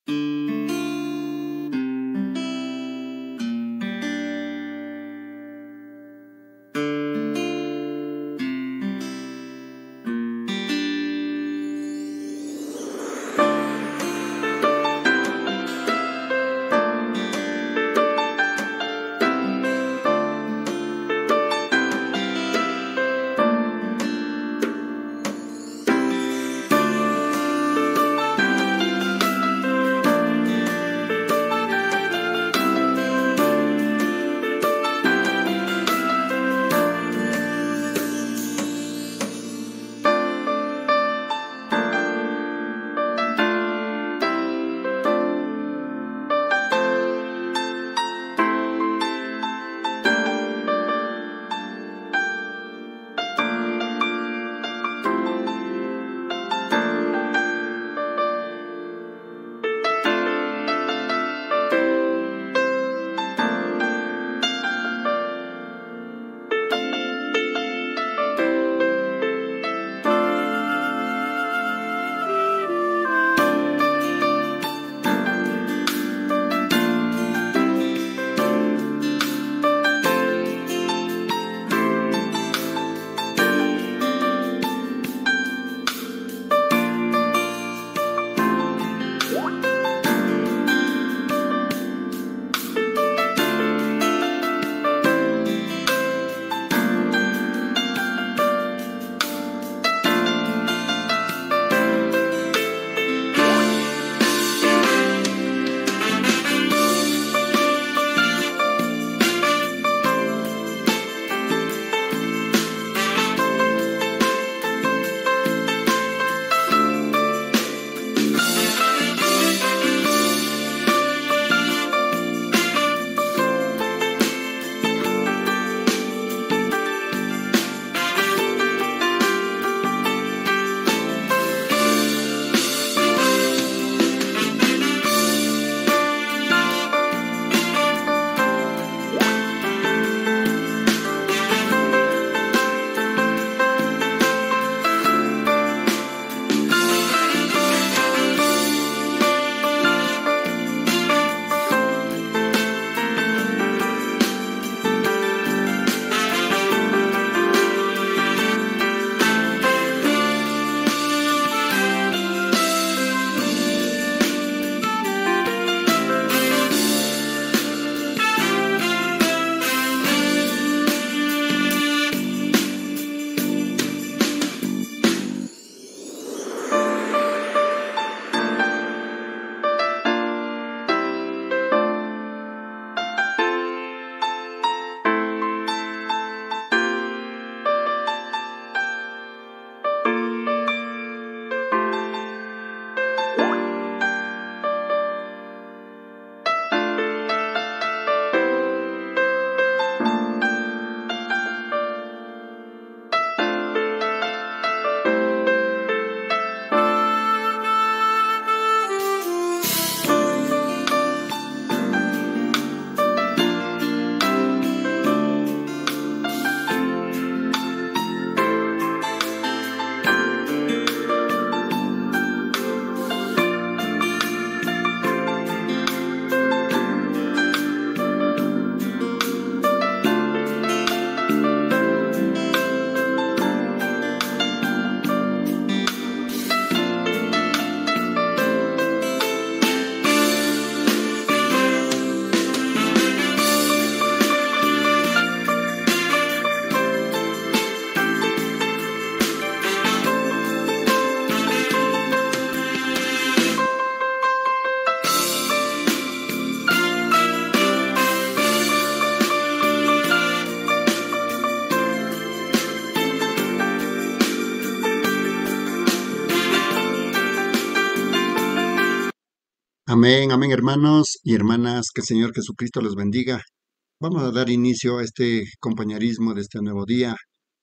Amén, amén, hermanos y hermanas, que el Señor Jesucristo los bendiga. Vamos a dar inicio a este compañerismo de este nuevo día.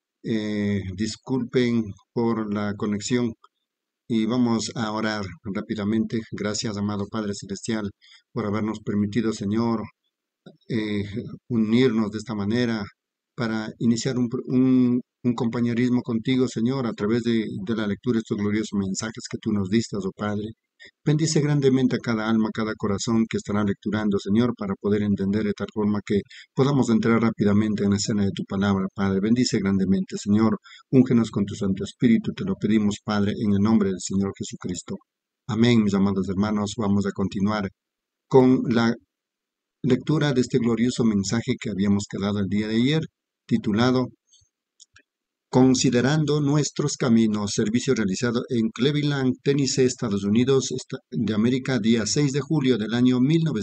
Disculpen por la conexión y vamos a orar rápidamente. Gracias, amado Padre Celestial, por habernos permitido, Señor, eh, unirnos de esta manera para iniciar un compañerismo contigo, Señor, a través de la lectura de estos gloriosos mensajes que tú nos diste, oh Padre. Bendice grandemente a cada alma, cada corazón que estará lecturando, Señor, para poder entender de tal forma que podamos entrar rápidamente en la escena de tu palabra, Padre. Bendice grandemente, Señor. Úngenos con tu Santo Espíritu, te lo pedimos, Padre, en el nombre del Señor Jesucristo. Amén, mis amados hermanos. Vamos a continuar con la lectura de este glorioso mensaje que habíamos quedado el día de ayer, titulado Considerando nuestros caminos, servicio realizado en Cleveland, Tennessee, Estados Unidos de América, día 6 de julio del año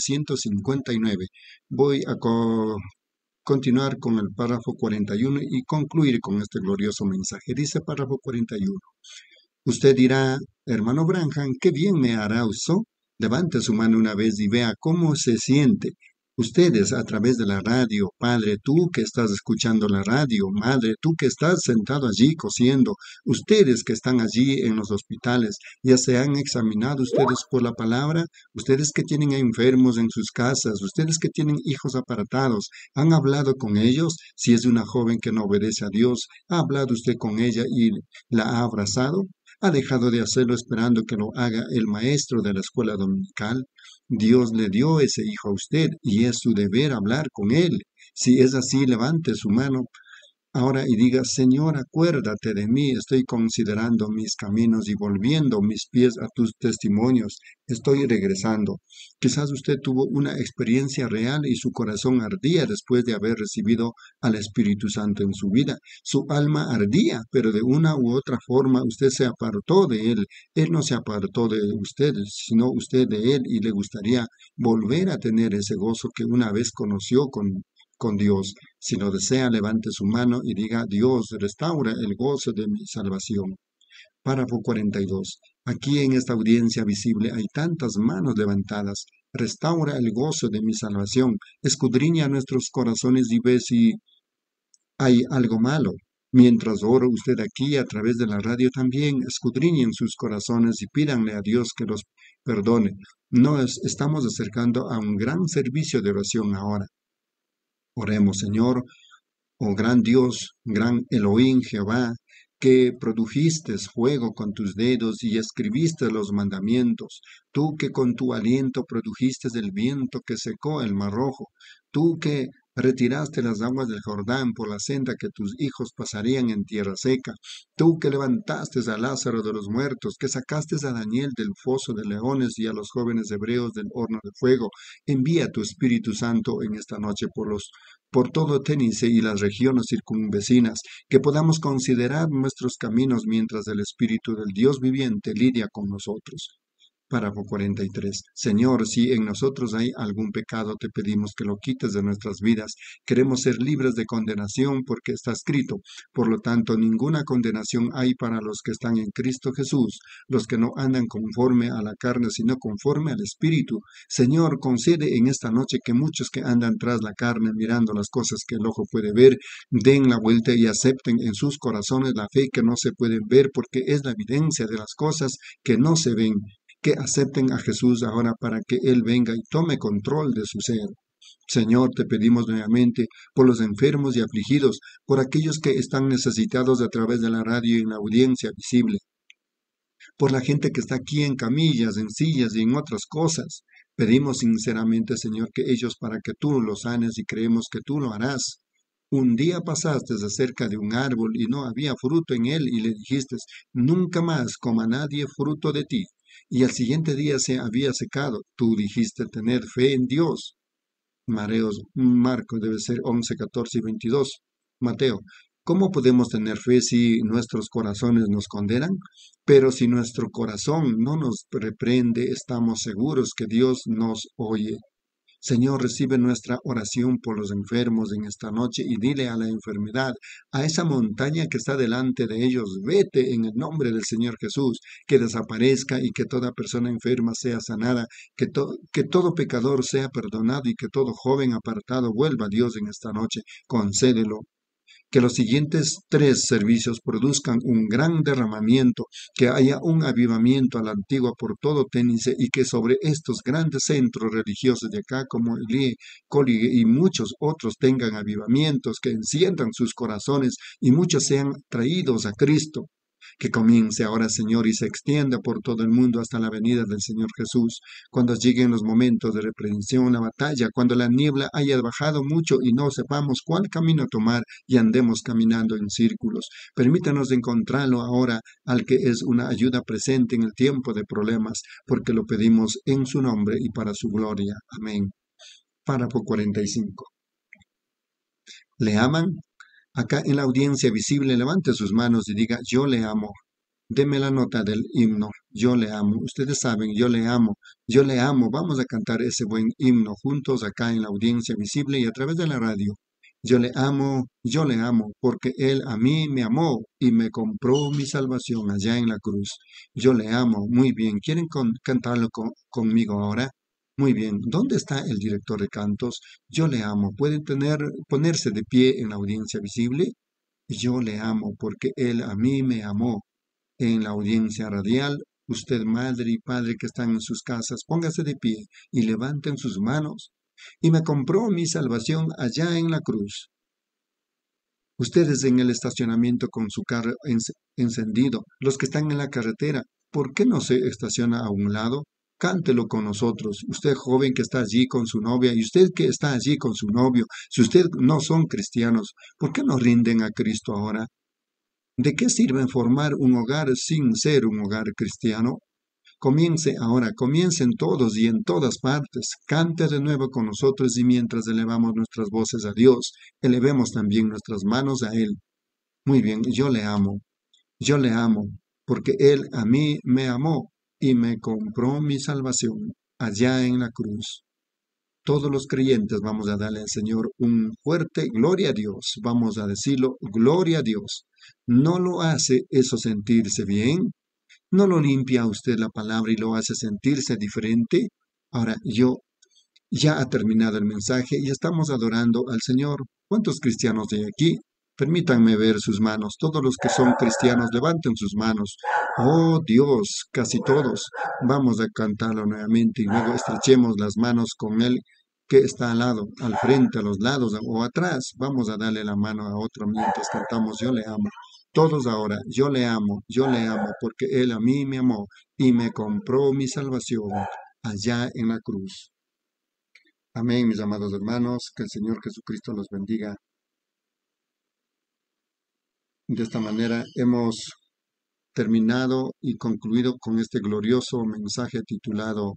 1959. Voy a continuar con el párrafo 41 y concluir con este glorioso mensaje. Dice párrafo 41. Usted dirá, hermano Branham, qué bien me hará eso. Levante su mano una vez y vea cómo se siente. Ustedes a través de la radio, padre, tú que estás escuchando la radio, madre, tú que estás sentado allí cosiendo, ustedes que están allí en los hospitales, ya se han examinado ustedes por la palabra, ustedes que tienen enfermos en sus casas, ustedes que tienen hijos apartados, han hablado con ellos. Si es una joven que no obedece a Dios, ¿ha hablado usted con ella y la ha abrazado? ¿Ha dejado de hacerlo esperando que lo haga el maestro de la escuela dominical? Dios le dio ese hijo a usted y es su deber hablar con él. Si es así, levante su mano ahora y diga, Señor, acuérdate de mí, estoy considerando mis caminos y volviendo mis pies a tus testimonios, estoy regresando. Quizás usted tuvo una experiencia real y su corazón ardía después de haber recibido al Espíritu Santo en su vida. Su alma ardía, pero de una u otra forma usted se apartó de él. Él no se apartó de usted, sino usted de él, y le gustaría volver a tener ese gozo que una vez conoció con Dios. Si lo desea, levante su mano y diga, Dios, restaura el gozo de mi salvación. Párrafo 42. Aquí en esta audiencia visible hay tantas manos levantadas. Restaura el gozo de mi salvación. Escudriña nuestros corazones y ve si hay algo malo. Mientras oro usted aquí a través de la radio también, escudriñen sus corazones y pídanle a Dios que los perdone. Estamos acercando a un gran servicio de oración ahora. Oremos, Señor, oh gran Dios, gran Elohim Jehová, que produjiste fuego con tus dedos y escribiste los mandamientos, tú que con tu aliento produjiste el viento que secó el mar rojo, tú que retiraste las aguas del Jordán por la senda que tus hijos pasarían en tierra seca, tú que levantaste a Lázaro de los muertos, que sacaste a Daniel del foso de leones y a los jóvenes hebreos del horno de fuego, envía tu Espíritu Santo en esta noche por todo Tennessee y las regiones circunvecinas, que podamos considerar nuestros caminos mientras el Espíritu del Dios viviente lidia con nosotros. Párrafo 43. Señor, si en nosotros hay algún pecado, te pedimos que lo quites de nuestras vidas. Queremos ser libres de condenación porque está escrito. Por lo tanto, ninguna condenación hay para los que están en Cristo Jesús, los que no andan conforme a la carne, sino conforme al Espíritu. Señor, concede en esta noche que muchos que andan tras la carne, mirando las cosas que el ojo puede ver, den la vuelta y acepten en sus corazones la fe que no se pueden ver, porque es la evidencia de las cosas que no se ven, que acepten a Jesús ahora para que Él venga y tome control de su ser. Señor, te pedimos nuevamente por los enfermos y afligidos, por aquellos que están necesitados a través de la radio y en la audiencia visible, por la gente que está aquí en camillas, en sillas y en otras cosas. Pedimos sinceramente, Señor, que ellos para que tú los sanes y creemos que tú lo harás. Un día pasaste acerca de un árbol y no había fruto en él y le dijiste, nunca más coma nadie fruto de ti. Y al siguiente día se había secado. Tú dijiste tener fe en Dios. Marcos debe ser 11, 14 y 22. Mateo, ¿cómo podemos tener fe si nuestros corazones nos condenan? Pero si nuestro corazón no nos reprende, estamos seguros que Dios nos oye. Señor, recibe nuestra oración por los enfermos en esta noche y dile a la enfermedad, a esa montaña que está delante de ellos, vete en el nombre del Señor Jesús, que desaparezca y que toda persona enferma sea sanada, que todo pecador sea perdonado y que todo joven apartado vuelva a Dios en esta noche. Concédelo. Que los siguientes 3 servicios produzcan un gran derramamiento, que haya un avivamiento a la antigua por todo Tennessee y que sobre estos grandes centros religiosos de acá como Lee, Collie y muchos otros tengan avivamientos, que enciendan sus corazones y muchos sean traídos a Cristo. que comience ahora, Señor, y se extienda por todo el mundo hasta la venida del Señor Jesús, cuando lleguen los momentos de reprensión, la batalla, cuando la niebla haya bajado mucho y no sepamos cuál camino tomar y andemos caminando en círculos. Permítanos encontrarlo ahora al que es una ayuda presente en el tiempo de problemas, porque lo pedimos en su nombre y para su gloria. Amén. Párrafo 45. ¿Le aman? Acá en la audiencia visible, levante sus manos y diga, yo le amo. Deme la nota del himno, yo le amo. Ustedes saben, yo le amo, yo le amo. Vamos a cantar ese buen himno juntos acá en la audiencia visible y a través de la radio. Yo le amo, porque Él a mí me amó y me compró mi salvación allá en la cruz. Yo le amo, muy bien. ¿Quieren cantarlo conmigo ahora? Muy bien. ¿Dónde está el director de cantos? Yo le amo. ¿Pueden ponerse de pie en la audiencia visible? Yo le amo, porque Él a mí me amó. En la audiencia radial, usted, madre y padre que están en sus casas, póngase de pie y levanten sus manos. Y me compró mi salvación allá en la cruz. Ustedes en el estacionamiento con su carro encendido, los que están en la carretera, ¿por qué no se estaciona a un lado? Cántelo con nosotros. Usted joven que está allí con su novia y usted que está allí con su novio, si usted no son cristianos, ¿por qué no rinden a Cristo ahora? ¿De qué sirve formar un hogar sin ser un hogar cristiano? Comience ahora, comiencen todos y en todas partes. Cante de nuevo con nosotros y mientras elevamos nuestras voces a Dios, elevemos también nuestras manos a Él. Muy bien, yo le amo, porque Él a mí me amó y me compró mi salvación allá en la cruz. Todos los creyentes vamos a darle al Señor un fuerte gloria a Dios. Vamos a decirlo, gloria a Dios. ¿No lo hace eso sentirse bien? ¿No lo limpia a usted la palabra y lo hace sentirse diferente? Ahora, ya ha terminado el mensaje y estamos adorando al Señor. ¿Cuántos cristianos hay aquí? Permítanme ver sus manos. Todos los que son cristianos, levanten sus manos. Oh Dios, casi todos. Vamos a cantarlo nuevamente y luego estrechemos las manos con Él que está al lado, al frente, a los lados o atrás. Vamos a darle la mano a otro mientras cantamos Yo le amo. Todos ahora, yo le amo, porque Él a mí me amó y me compró mi salvación allá en la cruz. Amén, mis amados hermanos, que el Señor Jesucristo los bendiga. De esta manera hemos terminado y concluido con este glorioso mensaje titulado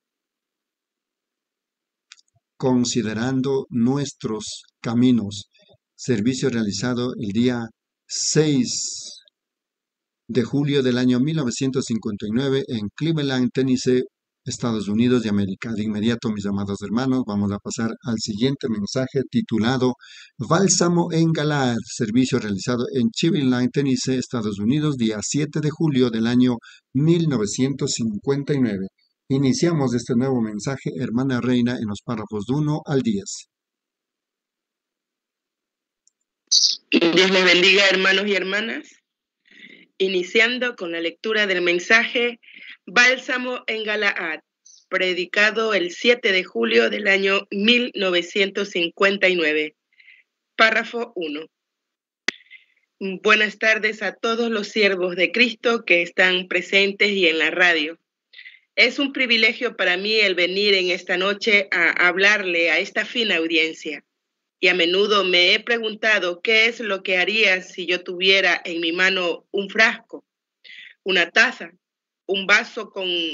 Considerando nuestros caminos, servicio realizado el día 6 de julio del año 1959 en Cleveland, Tennessee, Estados Unidos de América. De inmediato, mis amados hermanos, vamos a pasar al siguiente mensaje titulado Bálsamo en Galaad, servicio realizado en Cleveland, Tennessee, Estados Unidos, día 7 de julio del año 1959. Iniciamos este nuevo mensaje, hermana Reina, en los párrafos de 1 al 10. Dios les bendiga, hermanos y hermanas. Iniciando con la lectura del mensaje Bálsamo en Galaad, predicado el 7 de julio del año 1959. Párrafo 1. Buenas tardes a todos los siervos de Cristo que están presentes y en la radio. Es un privilegio para mí el venir en esta noche a hablarle a esta fina audiencia. Y a menudo me he preguntado qué es lo que haría si yo tuviera en mi mano un frasco, una taza, un vaso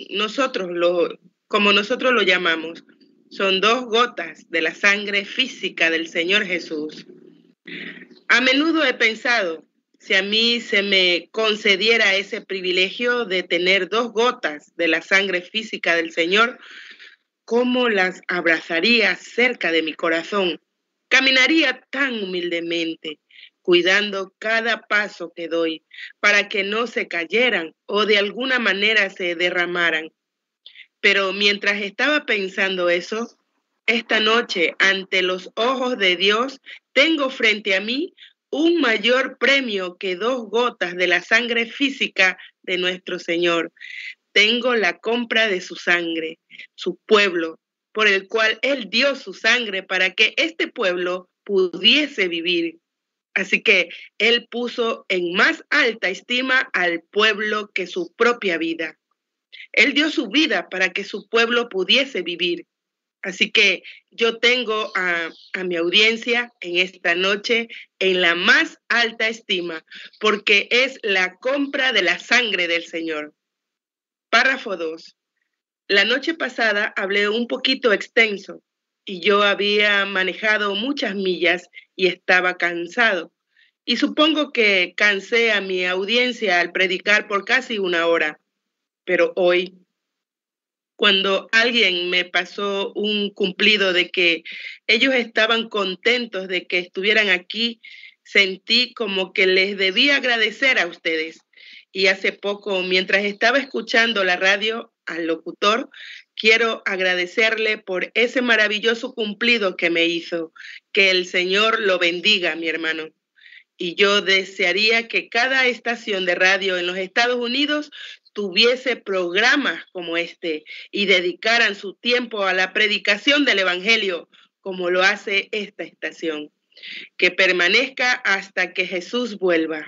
como nosotros lo llamamos. Son 2 gotas de la sangre física del Señor Jesús. A menudo he pensado, si a mí se me concediera ese privilegio de tener 2 gotas de la sangre física del Señor, ¿cómo las abrazaría cerca de mi corazón? Caminaría tan humildemente, cuidando cada paso que doy, para que no se cayeran o de alguna manera se derramaran. Pero mientras estaba pensando eso, esta noche, ante los ojos de Dios, tengo frente a mí un mayor premio que 2 gotas de la sangre física de nuestro Señor. Tengo la compra de su sangre, su pueblo, por el cual Él dio su sangre para que este pueblo pudiese vivir. Así que Él puso en más alta estima al pueblo que su propia vida. Él dio su vida para que su pueblo pudiese vivir. Así que yo tengo a mi audiencia en esta noche en la más alta estima, porque es la compra de la sangre del Señor. Párrafo 2. La noche pasada hablé un poquito extenso y yo había manejado muchas millas y estaba cansado. Y supongo que cansé a mi audiencia al predicar por casi una hora. Pero hoy, cuando alguien me pasó un cumplido de que ellos estaban contentos de que estuvieran aquí, sentí como que les debía agradecer a ustedes. Y hace poco, mientras estaba escuchando la radio al locutor, quiero agradecerle por ese maravilloso cumplido que me hizo. Que el Señor lo bendiga, mi hermano. Y yo desearía que cada estación de radio en los Estados Unidos tuviese programas como este y dedicaran su tiempo a la predicación del Evangelio, como lo hace esta estación. Que permanezca hasta que Jesús vuelva.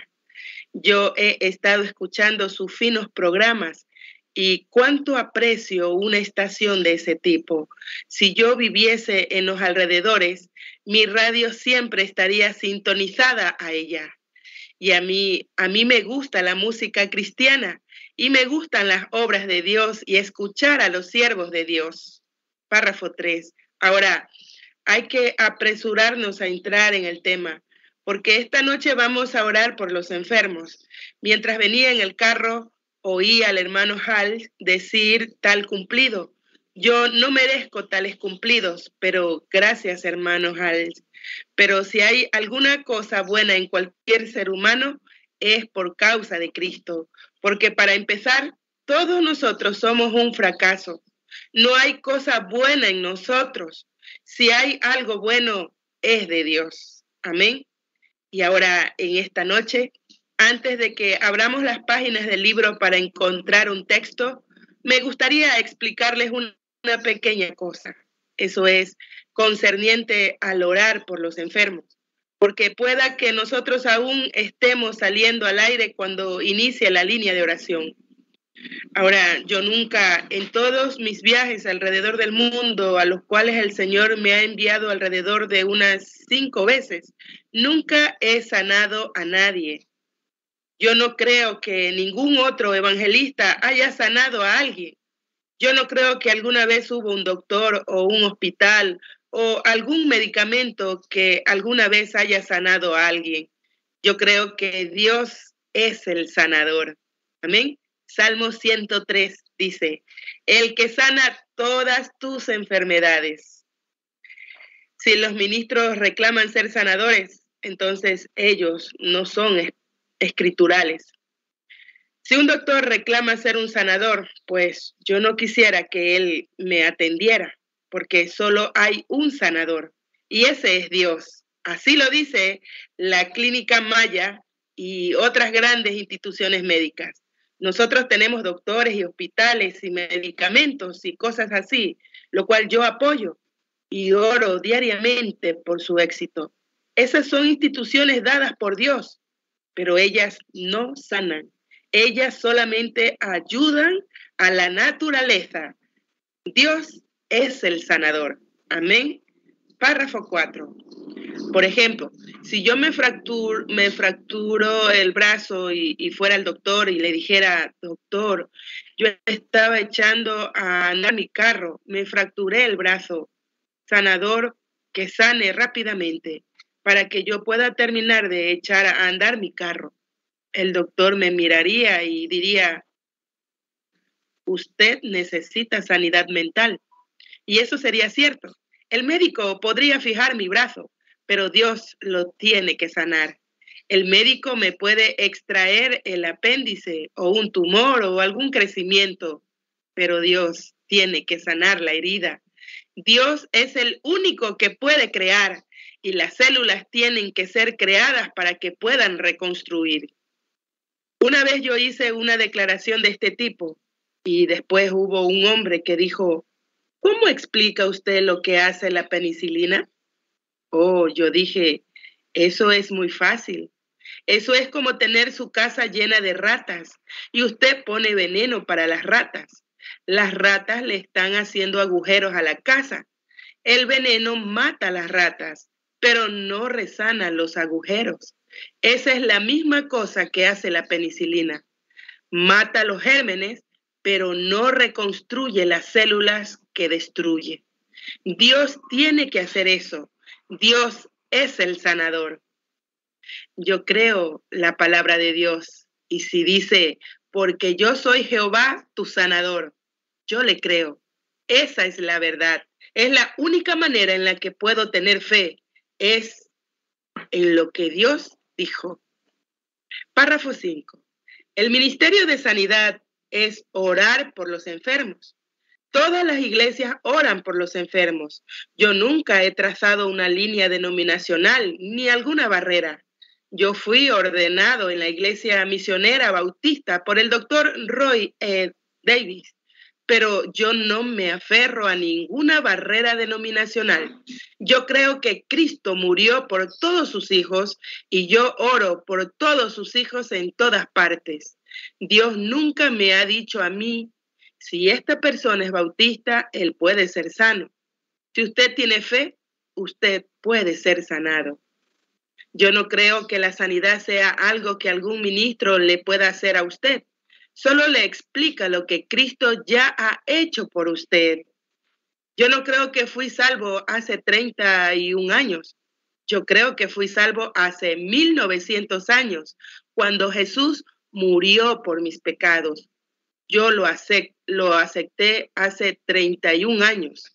Yo he estado escuchando sus finos programas y cuánto aprecio una estación de ese tipo. Si yo viviese en los alrededores, mi radio siempre estaría sintonizada a ella. Y a mí me gusta la música cristiana y me gustan las obras de Dios y escuchar a los siervos de Dios. Párrafo 3. Ahora, hay que apresurarnos a entrar en el tema, porque esta noche vamos a orar por los enfermos. Mientras venía en el carro, oí al hermano Hall decir tal cumplido. Yo no merezco tales cumplidos, pero gracias, hermano Hall. Pero si hay alguna cosa buena en cualquier ser humano, es por causa de Cristo. Porque para empezar, todos nosotros somos un fracaso. No hay cosa buena en nosotros. Si hay algo bueno, es de Dios. Amén. Y ahora, en esta noche, antes de que abramos las páginas del libro para encontrar un texto, me gustaría explicarles una pequeña cosa. Eso es concerniente al orar por los enfermos. Porque pueda que nosotros aún estemos saliendo al aire cuando inicie la línea de oración. Ahora, yo nunca, en todos mis viajes alrededor del mundo, a los cuales el Señor me ha enviado alrededor de unas 5 veces, nunca he sanado a nadie. Yo no creo que ningún otro evangelista haya sanado a alguien. Yo no creo que alguna vez hubo un doctor o un hospital o algún medicamento que alguna vez haya sanado a alguien. Yo creo que Dios es el sanador. Amén. Salmo 103 dice, el que sana todas tus enfermedades. Si los ministros reclaman ser sanadores, entonces ellos no son escriturales. Si un doctor reclama ser un sanador, pues yo no quisiera que él me atendiera, porque solo hay un sanador, y ese es Dios. Así lo dice la Clínica Maya y otras grandes instituciones médicas. Nosotros tenemos doctores y hospitales y medicamentos y cosas así, lo cual yo apoyo y oro diariamente por su éxito. Esas son instituciones dadas por Dios, pero ellas no sanan. Ellas solamente ayudan a la naturaleza. Dios es el sanador. Amén. Párrafo 4. Por ejemplo, si yo me fracturo el brazo y fuera al doctor y le dijera, doctor, yo estaba echando a andar mi carro, me fracturé el brazo, sanador, que sane rápidamente para que yo pueda terminar de echar a andar mi carro. El doctor me miraría y diría, usted necesita sanidad mental. Y eso sería cierto. El médico podría fijar mi brazo, pero Dios lo tiene que sanar. El médico me puede extraer el apéndice o un tumor o algún crecimiento, pero Dios tiene que sanar la herida. Dios es el único que puede crear y las células tienen que ser creadas para que puedan reconstruir. Una vez yo hice una declaración de este tipo y después hubo un hombre que dijo, ¿cómo explica usted lo que hace la penicilina? Oh, yo dije, Eso es muy fácil. Eso es como tener su casa llena de ratas y usted pone veneno para las ratas. Las ratas le están haciendo agujeros a la casa. El veneno mata a las ratas, pero no resana los agujeros. Esa es la misma cosa que hace la penicilina. Mata los gérmenes, pero no reconstruye las células que destruye. Dios tiene que hacer eso. Dios es el sanador. Yo creo la palabra de Dios. Y si dice, porque yo soy Jehová, tu sanador, yo le creo. Esa es la verdad. Es la única manera en la que puedo tener fe. Es en lo que Dios dijo. Párrafo 5. El ministerio de sanidad es orar por los enfermos. Todas las iglesias oran por los enfermos. Yo nunca he trazado una línea denominacional ni alguna barrera. Yo fui ordenado en la iglesia misionera bautista por el doctor Roy Davis, pero yo no me aferro a ninguna barrera denominacional. Yo creo que Cristo murió por todos sus hijos y yo oro por todos sus hijos en todas partes. Dios nunca me ha dicho a mí, si esta persona es bautista, él puede ser sano. Si usted tiene fe, usted puede ser sanado. Yo no creo que la sanidad sea algo que algún ministro le pueda hacer a usted. Solo le explica lo que Cristo ya ha hecho por usted. Yo no creo que fui salvo hace 31 años. Yo creo que fui salvo hace 1900 años, cuando Jesús murió por mis pecados. Yo lo acepté hace 31 años.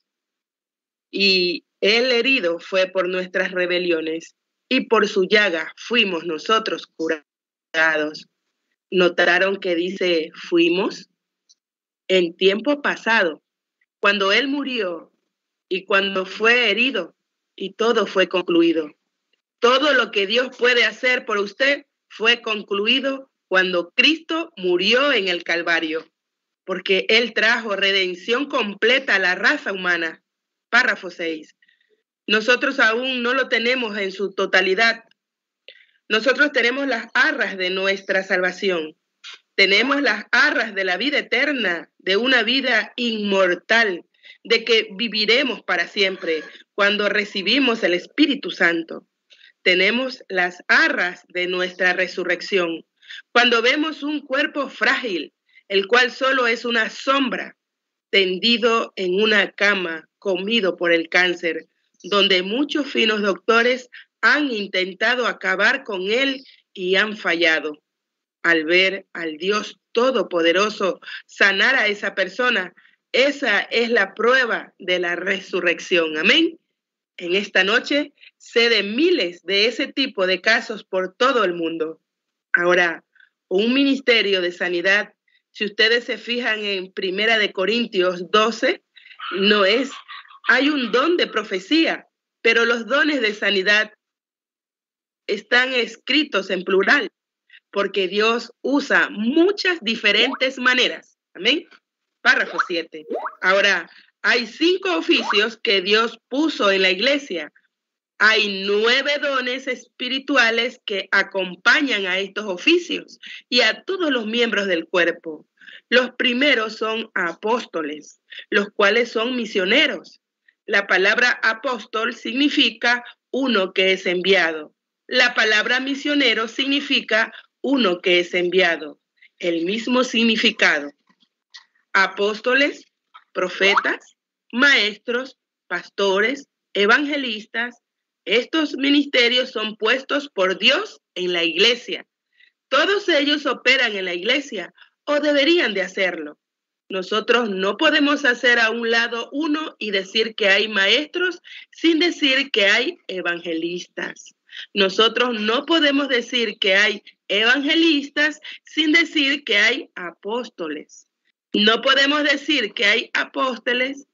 Y el herido fue por nuestras rebeliones, y por su llaga fuimos nosotros curados. ¿Notaron que dice fuimos? En tiempo pasado, cuando Él murió y cuando fue herido, y todo fue concluido. Todo lo que Dios puede hacer por usted fue concluido cuando Cristo murió en el Calvario, porque Él trajo redención completa a la raza humana. Párrafo 6. Nosotros aún no lo tenemos en su totalidad. Nosotros tenemos las arras de nuestra salvación. Tenemos las arras de la vida eterna, de una vida inmortal, de que viviremos para siempre cuando recibimos el Espíritu Santo. Tenemos las arras de nuestra resurrección. Cuando vemos un cuerpo frágil, el cual solo es una sombra, tendido en una cama, comido por el cáncer, donde muchos finos doctores han intentado acabar con él y han fallado. Al ver al Dios Todopoderoso sanar a esa persona, esa es la prueba de la resurrección. Amén. En esta noche sé de miles de ese tipo de casos por todo el mundo. Ahora, un ministerio de sanidad, si ustedes se fijan en 1 Corintios 12, hay un don de profecía, pero los dones de sanidad están escritos en plural, porque Dios usa muchas diferentes maneras. Amén. Párrafo 7. Ahora, hay 5 oficios que Dios puso en la iglesia. Hay 9 dones espirituales que acompañan a estos oficios y a todos los miembros del cuerpo. Los primeros son apóstoles, los cuales son misioneros. La palabra apóstol significa uno que es enviado. La palabra misionero significa uno que es enviado. El mismo significado. Apóstoles, profetas, maestros, pastores, evangelistas. Estos ministerios son puestos por Dios en la iglesia. Todos ellos operan en la iglesia o deberían de hacerlo. Nosotros no podemos hacer a un lado uno y decir que hay maestros sin decir que hay evangelistas. Nosotros no podemos decir que hay evangelistas sin decir que hay apóstoles. No podemos decir que hay apóstoles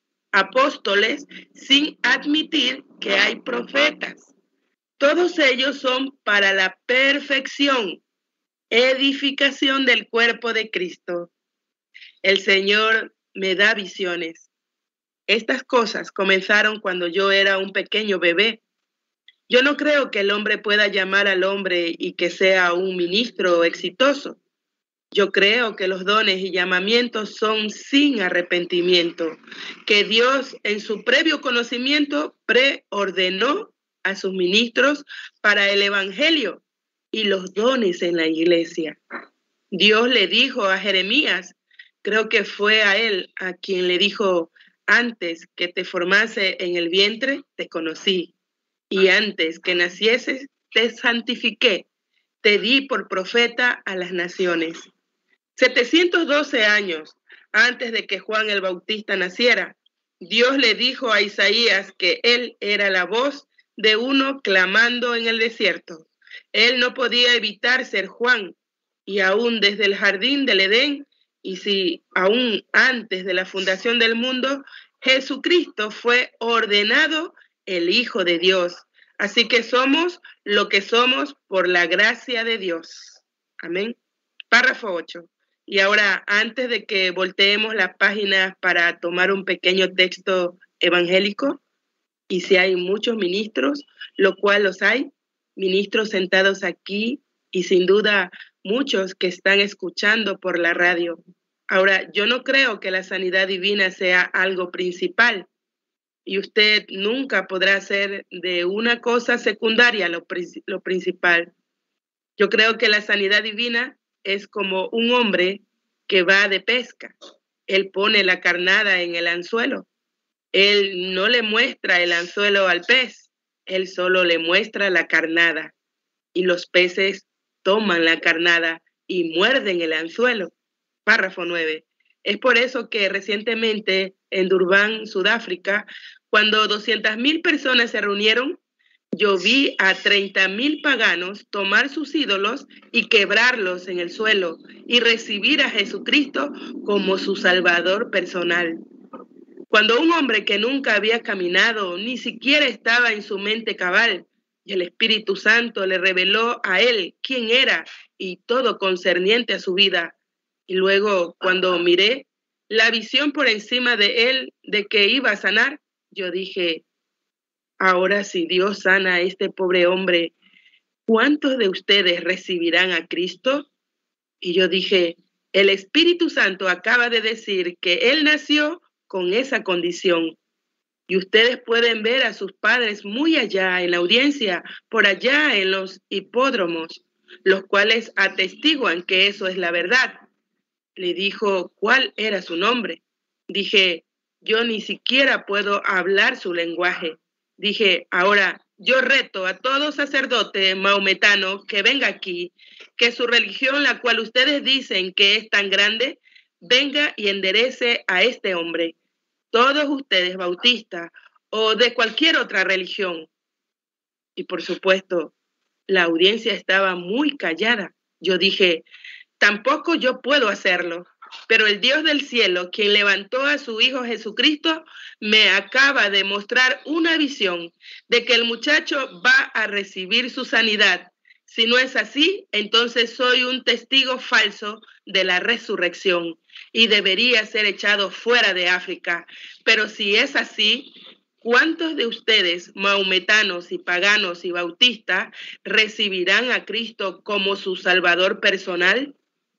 sin admitir que hay profetas. Todos ellos son para la perfección, edificación del cuerpo de Cristo. El Señor me da visiones. Estas cosas comenzaron cuando yo era un pequeño bebé Yo no creo que el hombre pueda llamar al hombre y que sea un ministro exitoso. Yo creo que los dones y llamamientos son sin arrepentimiento, que Dios en su previo conocimiento preordenó a sus ministros para el evangelio y los dones en la iglesia. Dios le dijo a Jeremías, creo que fue a él a quien le dijo, antes que te formase en el vientre, te conocí, y antes que nacieses, te santifiqué, te di por profeta a las naciones. 712 años antes de que Juan el Bautista naciera, Dios le dijo a Isaías que él era la voz de uno clamando en el desierto. Él no podía evitar ser Juan, y aún desde el jardín del Edén, y si aún antes de la fundación del mundo, Jesucristo fue ordenado el Hijo de Dios. Así que somos lo que somos por la gracia de Dios. Amén. Párrafo 8. Y ahora, antes de que volteemos las páginas para tomar un pequeño texto evangélico, y si hay muchos ministros, lo cual los hay, ministros sentados aquí y sin duda muchos que están escuchando por la radio. Ahora, yo no creo que la sanidad divina sea algo principal y usted nunca podrá hacer de una cosa secundaria lo principal. Yo creo que la sanidad divina es como un hombre que va de pesca. Él pone la carnada en el anzuelo. Él no le muestra el anzuelo al pez, él solo le muestra la carnada. Y los peces toman la carnada y muerden el anzuelo. Párrafo 9. Es por eso que recientemente en Durban, Sudáfrica, cuando 200,000 personas se reunieron, yo vi a 30,000 paganos tomar sus ídolos y quebrarlos en el suelo y recibir a Jesucristo como su Salvador personal. Cuando un hombre que nunca había caminado, ni siquiera estaba en su mente cabal, y el Espíritu Santo le reveló a él quién era y todo concerniente a su vida. Y luego, cuando miré la visión por encima de él de que iba a sanar, yo dije, ahora si Dios sana a este pobre hombre, ¿cuántos de ustedes recibirán a Cristo? Y yo dije, el Espíritu Santo acaba de decir que él nació con esa condición. Y ustedes pueden ver a sus padres muy allá en la audiencia, por allá en los hipódromos, los cuales atestiguan que eso es la verdad. Le dijo cuál era su nombre. Dije, yo ni siquiera puedo hablar su lenguaje. Dije, ahora yo reto a todo sacerdote maometano que venga aquí, que su religión, la cual ustedes dicen que es tan grande, venga y enderece a este hombre. Todos ustedes bautistas o de cualquier otra religión. Y por supuesto, la audiencia estaba muy callada. Yo dije, tampoco yo puedo hacerlo, pero el Dios del cielo, quien levantó a su Hijo Jesucristo, me acaba de mostrar una visión de que el muchacho va a recibir su sanidad. Si no es así, entonces soy un testigo falso de la resurrección y debería ser echado fuera de África. Pero si es así, ¿cuántos de ustedes, maometanos y paganos y bautistas, recibirán a Cristo como su Salvador personal?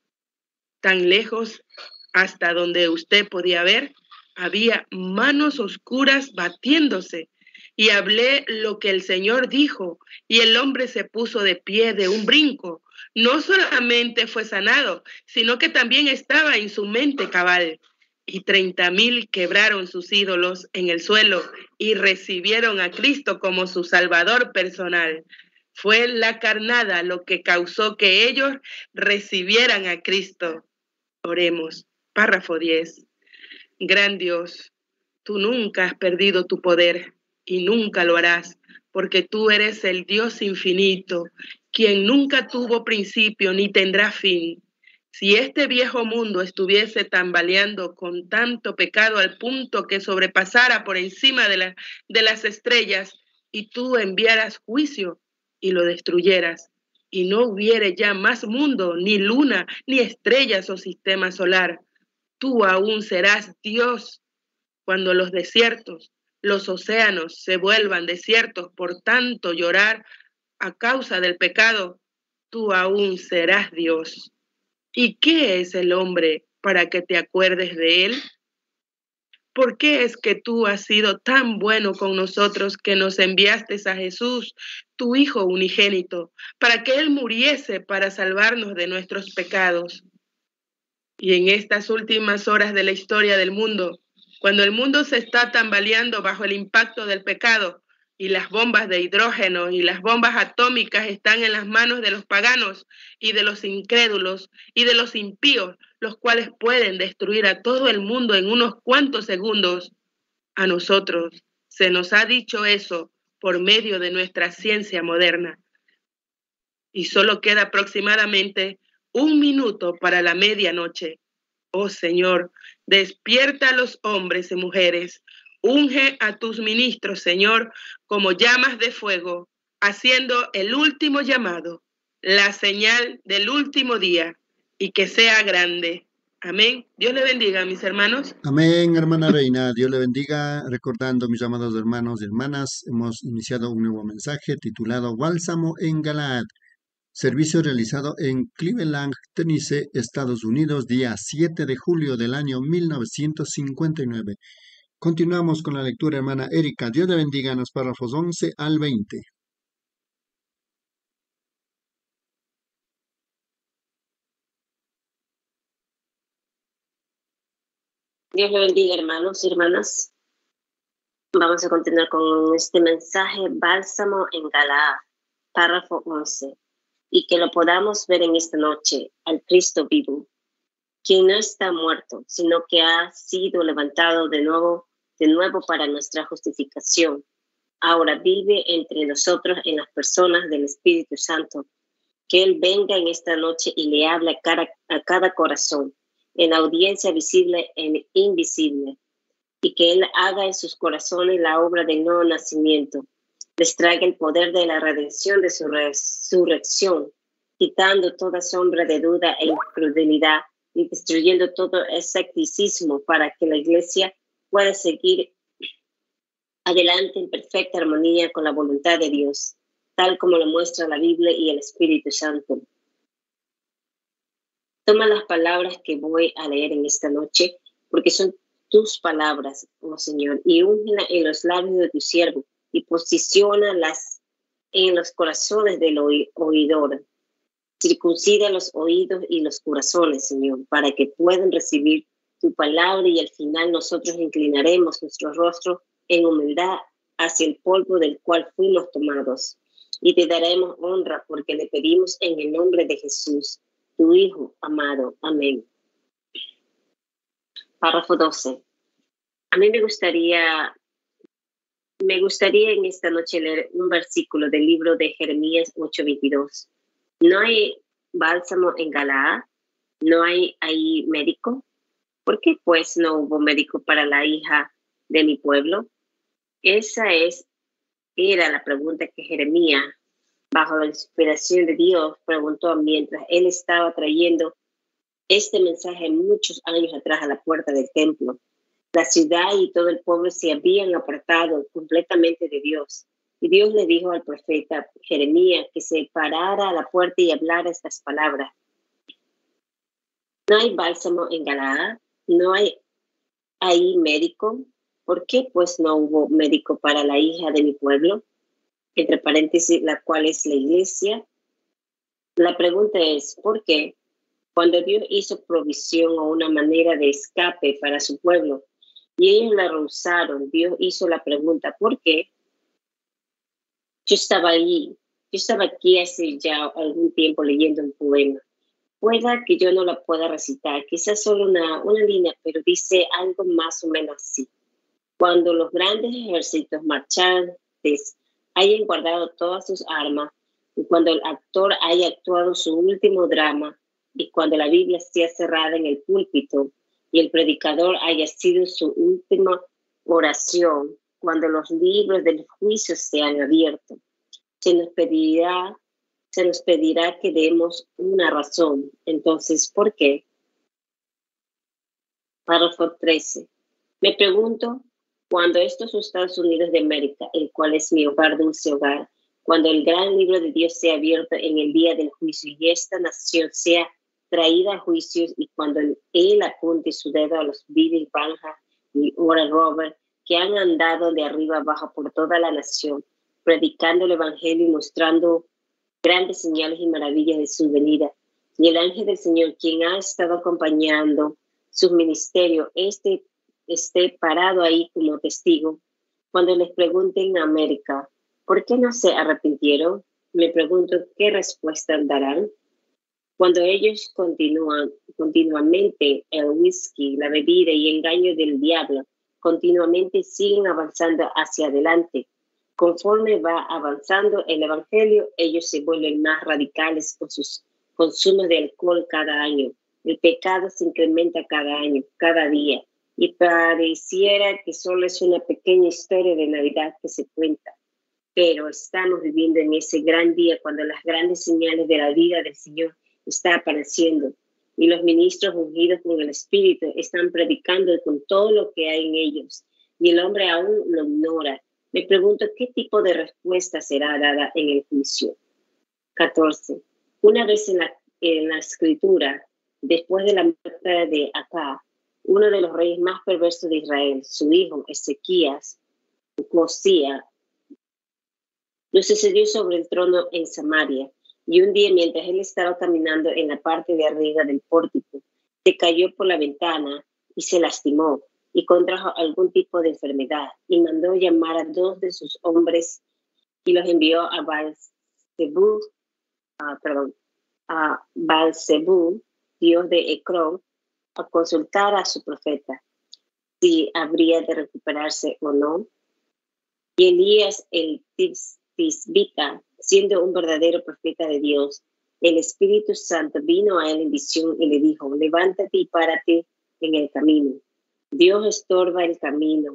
Tan lejos, hasta donde usted podía ver, había manos oscuras batiéndose. Y hablé lo que el Señor dijo, y el hombre se puso de pie de un brinco. No solamente fue sanado, sino que también estaba en su mente cabal. Y 30,000 quebraron sus ídolos en el suelo y recibieron a Cristo como su Salvador personal. Fue la carnada lo que causó que ellos recibieran a Cristo. Oremos. Párrafo 10. Gran Dios, tú nunca has perdido tu poder y nunca lo harás, porque tú eres el Dios infinito, quien nunca tuvo principio ni tendrá fin. Si este viejo mundo estuviese tambaleando con tanto pecado al punto que sobrepasara por encima de las estrellas y tú enviaras juicio y lo destruyeras, y no hubiere ya más mundo, ni luna, ni estrellas o sistema solar, tú aún serás Dios cuando los desiertos, los océanos se vuelvan desiertos por tanto llorar a causa del pecado, tú aún serás Dios. ¿Y qué es el hombre para que te acuerdes de él? ¿Por qué es que tú has sido tan bueno con nosotros que nos enviaste a Jesús, tu Hijo unigénito, para que Él muriese para salvarnos de nuestros pecados? Y en estas últimas horas de la historia del mundo, cuando el mundo se está tambaleando bajo el impacto del pecado y las bombas de hidrógeno y las bombas atómicas están en las manos de los paganos y de los incrédulos y de los impíos, los cuales pueden destruir a todo el mundo en unos cuantos segundos, a nosotros se nos ha dicho eso por medio de nuestra ciencia moderna. Y solo queda aproximadamente 1 minuto para la medianoche. Oh Señor, despierta a los hombres y mujeres. Unge a tus ministros, Señor, como llamas de fuego, haciendo el último llamado, la señal del último día, y que sea grande. Amén. Dios le bendiga, mis hermanos. Amén, hermana Reina. Dios le bendiga. Recordando, mis amados hermanos y hermanas, hemos iniciado un nuevo mensaje titulado Bálsamo en Galaad. Servicio realizado en Cleveland, Tennessee, Estados Unidos, día 7 de julio del año 1959. Continuamos con la lectura, hermana Erika. Dios le bendiga en los párrafos 11 al 20. Dios le bendiga, hermanos y hermanas. Vamos a continuar con este mensaje, Bálsamo en Galaad, párrafo 11. Y que lo podamos ver en esta noche, al Cristo vivo, quien no está muerto, sino que ha sido levantado de nuevo para nuestra justificación. Ahora vive entre nosotros en las personas del Espíritu Santo. Que Él venga en esta noche y le hable a cada corazón, en audiencia visible e invisible, y que Él haga en sus corazones la obra del nuevo nacimiento, les traiga el poder de la redención de su resurrección, quitando toda sombra de duda e incredulidad y destruyendo todo escepticismo para que la Iglesia pueda seguir adelante en perfecta armonía con la voluntad de Dios, tal como lo muestra la Biblia y el Espíritu Santo. Toma las palabras que voy a leer en esta noche, porque son tus palabras, oh Señor, y úngelas en los labios de tu siervo y posiciónalas en los corazones del oidor. Circuncida los oídos y los corazones, Señor, para que puedan recibir tu palabra y al final nosotros inclinaremos nuestro rostro en humildad hacia el polvo del cual fuimos tomados. Y te daremos honra porque le pedimos en el nombre de Jesús, tu Hijo amado. Amén. Párrafo 12. A mí me gustaría en esta noche leer un versículo del libro de Jeremías 8:22. No hay bálsamo en Galaad, no hay ahí médico. ¿Por qué pues no hubo médico para la hija de mi pueblo? Esa era la pregunta que Jeremías, bajo la inspiración de Dios, preguntó mientras él estaba trayendo este mensaje muchos años atrás a la puerta del templo. La ciudad y todo el pueblo se habían apartado completamente de Dios. Y Dios le dijo al profeta Jeremías que se parara a la puerta y hablara estas palabras. No hay bálsamo en Galaad, no hay ahí médico. ¿Por qué pues no hubo médico para la hija de mi pueblo? Entre paréntesis, la cual es la iglesia. La pregunta es, ¿por qué? Cuando Dios hizo provisión o una manera de escape para su pueblo y ellos la rehusaron, Dios hizo la pregunta, ¿por qué? Yo estaba aquí hace ya algún tiempo leyendo un poema. Pueda que yo no la pueda recitar, quizás solo una línea, pero dice algo más o menos así. Cuando los grandes ejércitos marchantes hayan guardado todas sus armas, y cuando el actor haya actuado su último drama, y cuando la Biblia sea cerrada en el púlpito, y el predicador haya sido su última oración, cuando los libros del juicio sean abiertos, se nos pedirá que demos una razón. Entonces, ¿por qué? Párrafo 13. Me pregunto, Cuando estos Estados Unidos de América, el cual es mi hogar, dulce hogar, cuando el gran libro de Dios sea abierto en el día del juicio y esta nación sea traída a juicios, y cuando él apunte su dedo a los Billy Graham y Oral Roberts, que han andado de arriba abajo por toda la nación, predicando el evangelio y mostrando grandes señales y maravillas de su venida. Y el ángel del Señor, quien ha estado acompañando su ministerio, esté parado ahí como testigo. Cuando les pregunten a América, ¿por qué no se arrepintieron? Me pregunto, ¿qué respuesta darán? Cuando ellos continuamente el whisky, la bebida y engaño del diablo, continuamente siguen avanzando hacia adelante. Conforme va avanzando el evangelio, ellos se vuelven más radicales con sus consumos de alcohol cada año. El pecado se incrementa cada año, cada día, y pareciera que solo es una pequeña historia de Navidad que se cuenta. Pero estamos viviendo en ese gran día cuando las grandes señales de la vida del Señor están apareciendo, y los ministros ungidos con el Espíritu están predicando con todo lo que hay en ellos, y el hombre aún lo ignora. Me pregunto qué tipo de respuesta será dada en el juicio. 14. Una vez en la escritura, después de la muerte de Acá, uno de los reyes más perversos de Israel, su hijo Ezequías, Josías, lo sucedió sobre el trono en Samaria. Y un día, mientras él estaba caminando en la parte de arriba del pórtico, se cayó por la ventana y se lastimó y contrajo algún tipo de enfermedad, y mandó llamar a 2 de sus hombres y los envió a Baal-zebú, dios de Ecrón, a consultar a su profeta si habría de recuperarse o no. Y Elías el Tisbita, siendo un verdadero profeta de Dios, el Espíritu Santo vino a él en visión y le dijo: levántate y párate en el camino. Dios estorba el camino.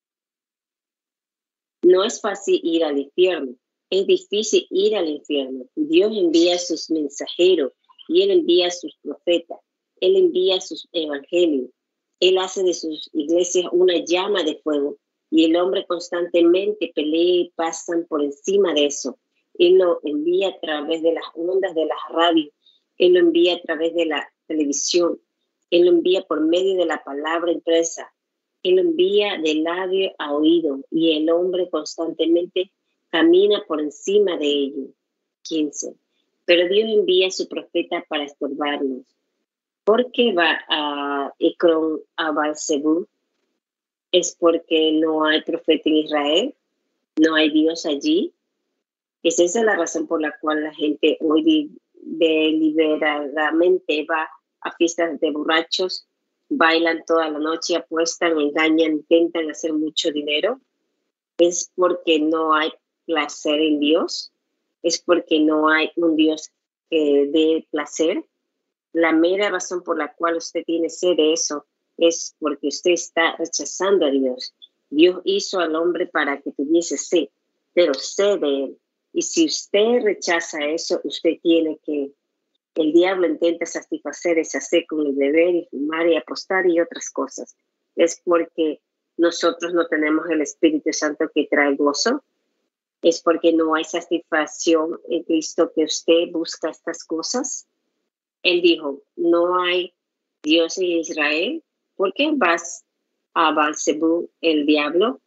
No es fácil ir al infierno, es difícil ir al infierno. Dios envía a sus mensajeros y él envía a sus profetas, él envía sus evangelios, él hace de sus iglesias una llama de fuego, y el hombre constantemente pelea y pasan por encima de eso. Él lo envía a través de las ondas de las radios, él lo envía a través de la televisión, él lo envía por medio de la palabra impresa, él lo envía de labio a oído, y el hombre constantemente camina por encima de ello. 15. Pero Dios envía a su profeta para estorbarnos. ¿Por qué va a Ecrón, a Baal-zebú? ¿Es porque no hay profeta en Israel? ¿No hay Dios allí? ¿Es esa la razón por la cual la gente hoy deliberadamente va a fiestas de borrachos, bailan toda la noche, apuestan, engañan, intentan hacer mucho dinero? ¿Es porque no hay placer en Dios? ¿Es porque no hay un Dios que dé placer? La mera razón por la cual usted tiene sed de eso es porque usted está rechazando a Dios. Dios hizo al hombre para que tuviese sed, pero sed de él. Y si usted rechaza eso, usted tiene que... El diablo intenta satisfacer esa sed con el beber y fumar y apostar y otras cosas. Es porque nosotros no tenemos el Espíritu Santo que trae gozo. Es porque no hay satisfacción en Cristo que usted busca estas cosas. Él dijo, no hay Dios en Israel. ¿Por qué vas a Baal-zebú, el diablo?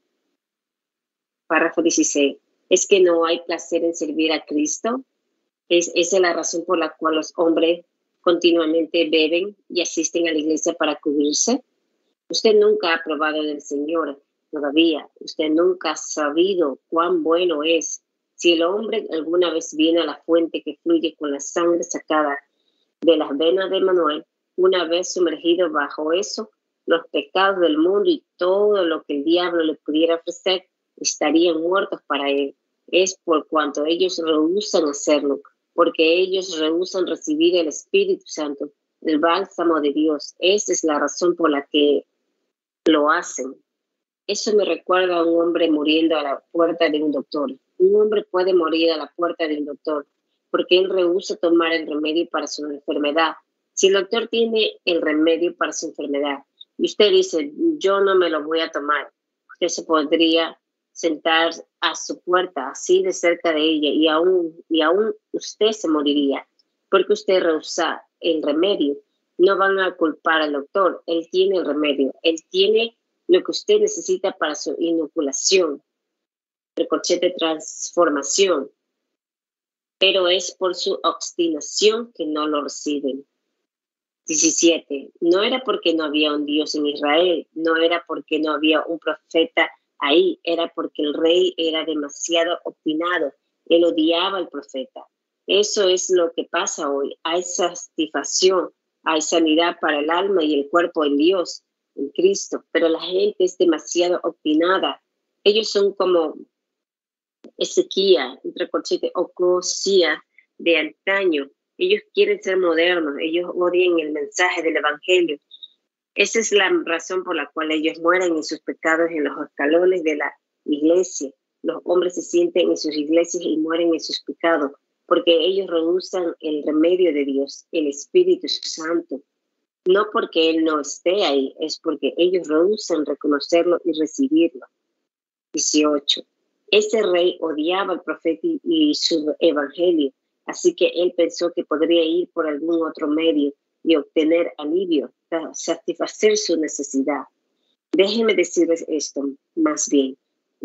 Párrafo 16. ¿Es que no hay placer en servir a Cristo? Esa es la razón por la cual los hombres continuamente beben y asisten a la iglesia para cubrirse. Usted nunca ha probado del Señor todavía. Usted nunca ha sabido cuán bueno es. Si el hombre alguna vez viene a la fuente que fluye con la sangre sacada de las venas de Manuel, una vez sumergido bajo eso, los pecados del mundo y todo lo que el diablo le pudiera ofrecer estarían muertos para él. Es por cuanto ellos rehúsan hacerlo, porque ellos rehúsan recibir el Espíritu Santo, el bálsamo de Dios. Esa es la razón por la que lo hacen. Eso me recuerda a un hombre muriendo a la puerta de un doctor. Un hombre puede morir a la puerta de un doctor porque él rehúsa tomar el remedio para su enfermedad. Si el doctor tiene el remedio para su enfermedad y usted dice, yo no me lo voy a tomar, usted se podría sentar a su puerta, así de cerca de ella, y aún usted se moriría, porque usted rehúsa el remedio. No van a culpar al doctor, él tiene el remedio, él tiene lo que usted necesita para su inoculación, el corchete de transformación, pero es por su obstinación que no lo reciben. 17. No era porque no había un Dios en Israel, no era porque no había un profeta ahí, era porque el rey era demasiado obstinado, él odiaba al profeta. Eso es lo que pasa hoy. Hay satisfacción, hay sanidad para el alma y el cuerpo en Dios, en Cristo, pero la gente es demasiado obstinada. Ellos son como Ezequiel, entre corchetes, Ocosías de antaño. Ellos quieren ser modernos, ellos odian el mensaje del evangelio. Esa es la razón por la cual ellos mueren en sus pecados en los escalones de la iglesia. Los hombres se sienten en sus iglesias y mueren en sus pecados, porque ellos rehusan el remedio de Dios, el Espíritu Santo. No porque Él no esté ahí, es porque ellos rehusan reconocerlo y recibirlo. 18. Ese rey odiaba al profeta y su evangelio, así que él pensó que podría ir por algún otro medio y obtener alivio, satisfacer su necesidad. Déjenme decirles esto más bien.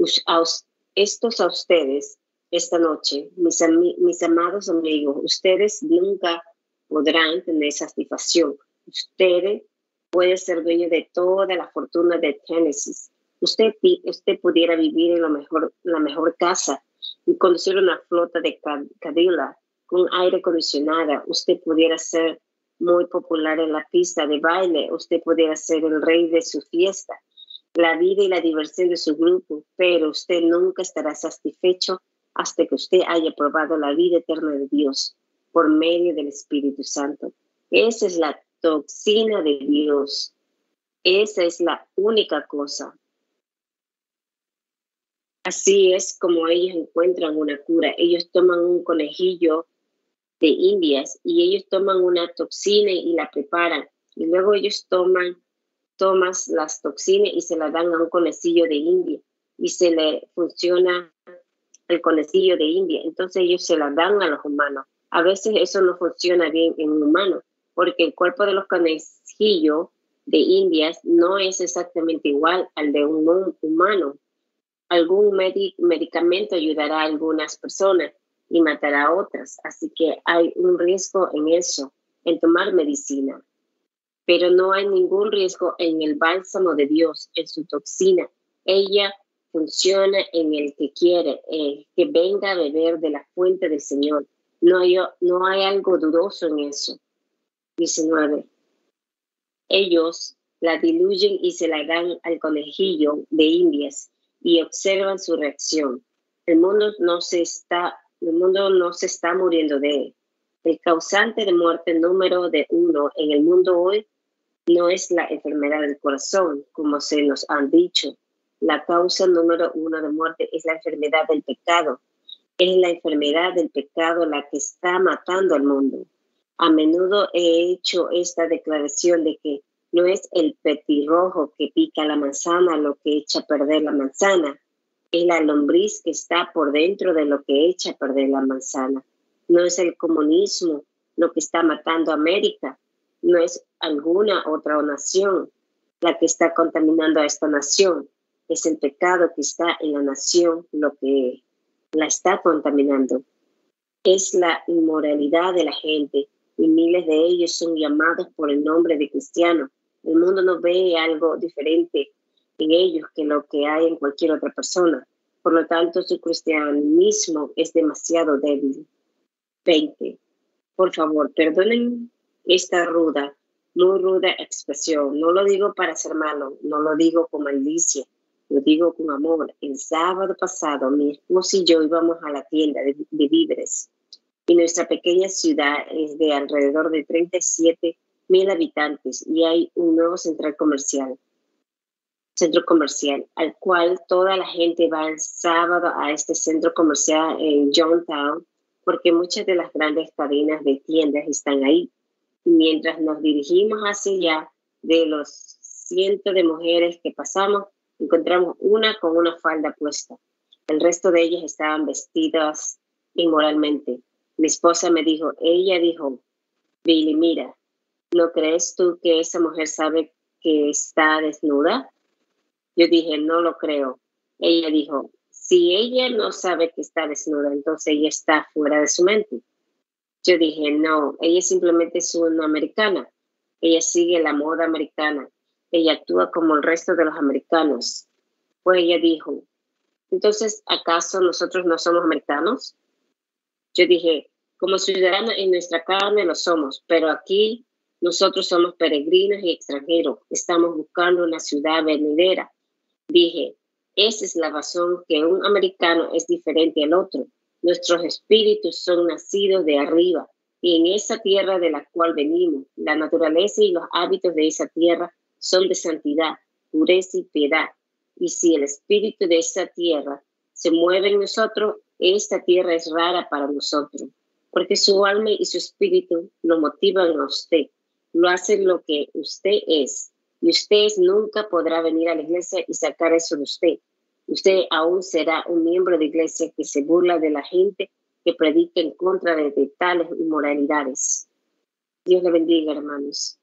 Estos a ustedes, esta noche, mis amados amigos, ustedes nunca podrán tener satisfacción. Ustedes pueden ser dueños de toda la fortuna de Génesis. Usted pudiera vivir en la mejor casa y conducir una flota de Cadillac con aire acondicionado. Usted pudiera ser muy popular en la pista de baile. Usted pudiera ser el rey de su fiesta, la vida y la diversión de su grupo, pero usted nunca estará satisfecho hasta que usted haya probado la vida eterna de Dios por medio del Espíritu Santo. Esa es la toxina de Dios. Esa es la única cosa. Así es como ellos encuentran una cura. Ellos toman un conejillo de indias y ellos toman una toxina y la preparan. Y luego ellos toman las toxinas y se las dan a un conejillo de india y se le funciona el conejillo de india. Entonces ellos se las dan a los humanos. A veces eso no funciona bien en un humano porque el cuerpo de los conejillos de indias no es exactamente igual al de un humano. Algún medicamento ayudará a algunas personas y matará a otras. Así que hay un riesgo en eso, en tomar medicina. Pero no hay ningún riesgo en el bálsamo de Dios, en su toxina. Ella funciona en el que quiere, que venga a beber de la fuente del Señor. No hay algo dudoso en eso. 19. Ellos la diluyen y se la dan al conejillo de indias y observan su reacción. El mundo no se está muriendo de él. El causante de muerte número 1 en el mundo hoy no es la enfermedad del corazón, como se nos han dicho. La causa número 1 de muerte es la enfermedad del pecado. Es la enfermedad del pecado la que está matando al mundo. A menudo he hecho esta declaración de que no es el petirrojo que pica la manzana lo que echa a perder la manzana. Es la lombriz que está por dentro de lo que echa a perder la manzana. No es el comunismo lo que está matando a América. No es alguna otra nación la que está contaminando a esta nación. Es el pecado que está en la nación lo que la está contaminando. Es la inmoralidad de la gente y miles de ellos son llamados por el nombre de cristianos. El mundo no ve algo diferente en ellos que lo que hay en cualquier otra persona. Por lo tanto, su cristianismo es demasiado débil. 20. Por favor, perdonen esta muy ruda expresión. No lo digo para ser malo, no lo digo con malicia, lo digo con amor. El sábado pasado, mi esposo y yo íbamos a la tienda de víveres y nuestra pequeña ciudad es de alrededor de 37,000 habitantes y hay un nuevo centro comercial al cual toda la gente va el sábado a este centro comercial en Johnstown porque muchas de las grandes cadenas de tiendas están ahí. Y mientras nos dirigimos hacia allá, de los cientos de mujeres que pasamos, Encontramos una con una falda puesta. El resto de ellas estaban vestidas inmoralmente. Mi esposa me dijo, ella dijo, Billy, mira, ¿no crees tú que esa mujer sabe que está desnuda? Yo dije, no lo creo. Ella dijo, si ella no sabe que está desnuda, entonces ella está fuera de su mente. Yo dije, no, ella simplemente es una americana. Ella sigue la moda americana. Ella actúa como el resto de los americanos. Pues ella dijo, entonces, ¿acaso nosotros no somos americanos? Yo dije, como ciudadanos en nuestra carne lo somos, pero aquí nosotros somos peregrinos y extranjeros. Estamos buscando una ciudad venidera. Dije, esa es la razón que un americano es diferente al otro. Nuestros espíritus son nacidos de arriba y en esa tierra de la cual venimos, la naturaleza y los hábitos de esa tierra son de santidad, pureza y piedad. Y si el espíritu de esa tierra se mueve en nosotros, esta tierra es rara para nosotros, porque su alma y su espíritu lo motivan a usted, lo hacen lo que usted es. Y usted nunca podrá venir a la iglesia y sacar eso de usted. Usted aún será un miembro de iglesia que se burla de la gente que predica en contra de tales inmoralidades. Dios le bendiga, hermanos.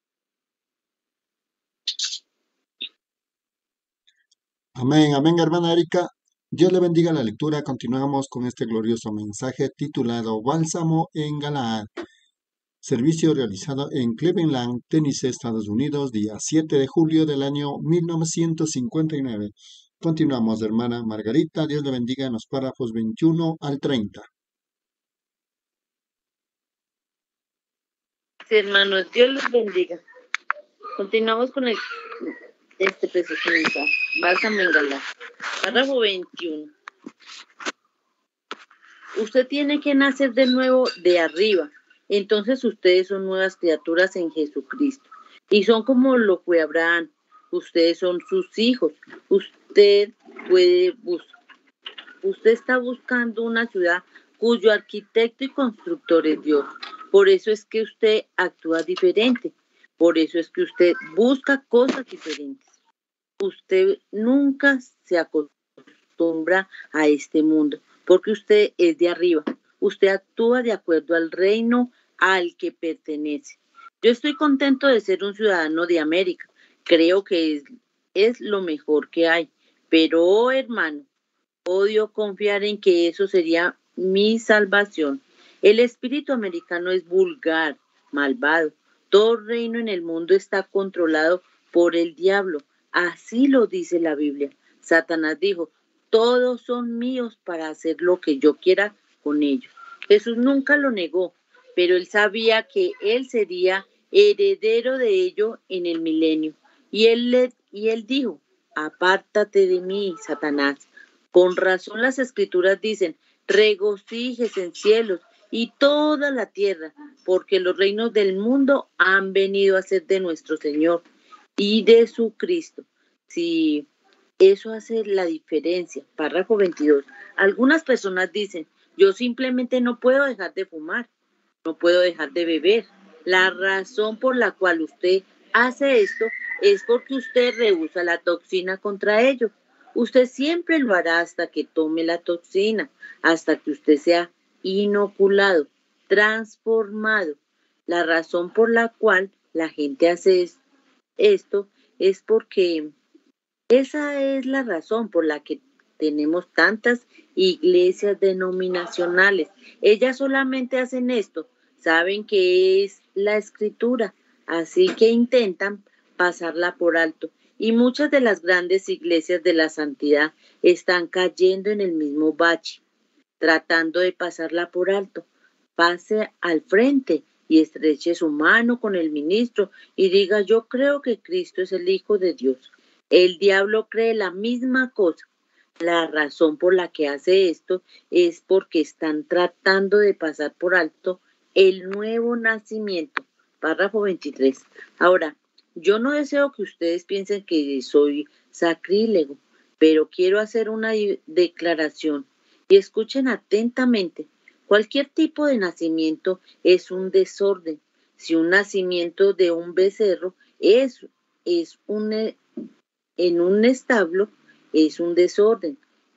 Amén, amén, hermana Erika. Dios le bendiga la lectura. Continuamos con este glorioso mensaje titulado Bálsamo en Galaad. Servicio realizado en Cleveland, Tennessee, Estados Unidos, día 7 de julio del año 1959. Continuamos, hermana Margarita. Dios le bendiga en los párrafos 21 al 30. Sí, hermanos, Dios los bendiga. Continuamos con este precioso mensaje. Bálsamo en Galaad. Párrafo 21. Usted tiene que nacer de nuevo de arriba. Entonces ustedes son nuevas criaturas en Jesucristo. Y son como lo fue Abraham. Ustedes son sus hijos. Usted está buscando una ciudad cuyo arquitecto y constructor es Dios. Por eso es que usted actúa diferente. Por eso es que usted busca cosas diferentes. Usted nunca se acostumbra a este mundo, porque usted es de arriba. Usted actúa de acuerdo al reino al que pertenece. Yo estoy contento de ser un ciudadano de América. Creo que es lo mejor que hay. Pero, oh hermano, odio confiar en que eso sería mi salvación. El espíritu americano es vulgar, malvado. Todo reino en el mundo está controlado por el diablo. Así lo dice la Biblia. Satanás dijo, todos son míos para hacer lo que yo quiera con ellos. Jesús nunca lo negó, pero él sabía que él sería heredero de ello en el milenio. Y él dijo, apártate de mí, Satanás. Con razón las escrituras dicen, regocíjese en cielos y toda la tierra, porque los reinos del mundo han venido a ser de nuestro Señor y de su Cristo. Si eso hace la diferencia. Párrafo 22. Algunas personas dicen, yo simplemente no puedo dejar de fumar, no puedo dejar de beber. La razón por la cual usted hace esto es porque usted rehúsa la toxina contra ello. Usted siempre lo hará hasta que tome la toxina, hasta que usted sea inoculado, transformado. La razón por la cual la gente hace esto es porque esa es la razón por la que tenemos tantas iglesias denominacionales. Ellas solamente hacen esto, saben que es la escritura, así que intentan pasarla por alto. Y muchas de las grandes iglesias de la santidad están cayendo en el mismo bache, tratando de pasarla por alto. Pase al frente y estreche su mano con el ministro y diga, yo creo que Cristo es el Hijo de Dios. El diablo cree la misma cosa. La razón por la que hace esto es porque están tratando de pasar por alto el nuevo nacimiento. Párrafo 23. Ahora, yo no deseo que ustedes piensen que soy sacrílego, pero quiero hacer una declaración y escuchen atentamente. Cualquier tipo de nacimiento es un desorden. Si un nacimiento de un becerro es un en un establo es un desorden.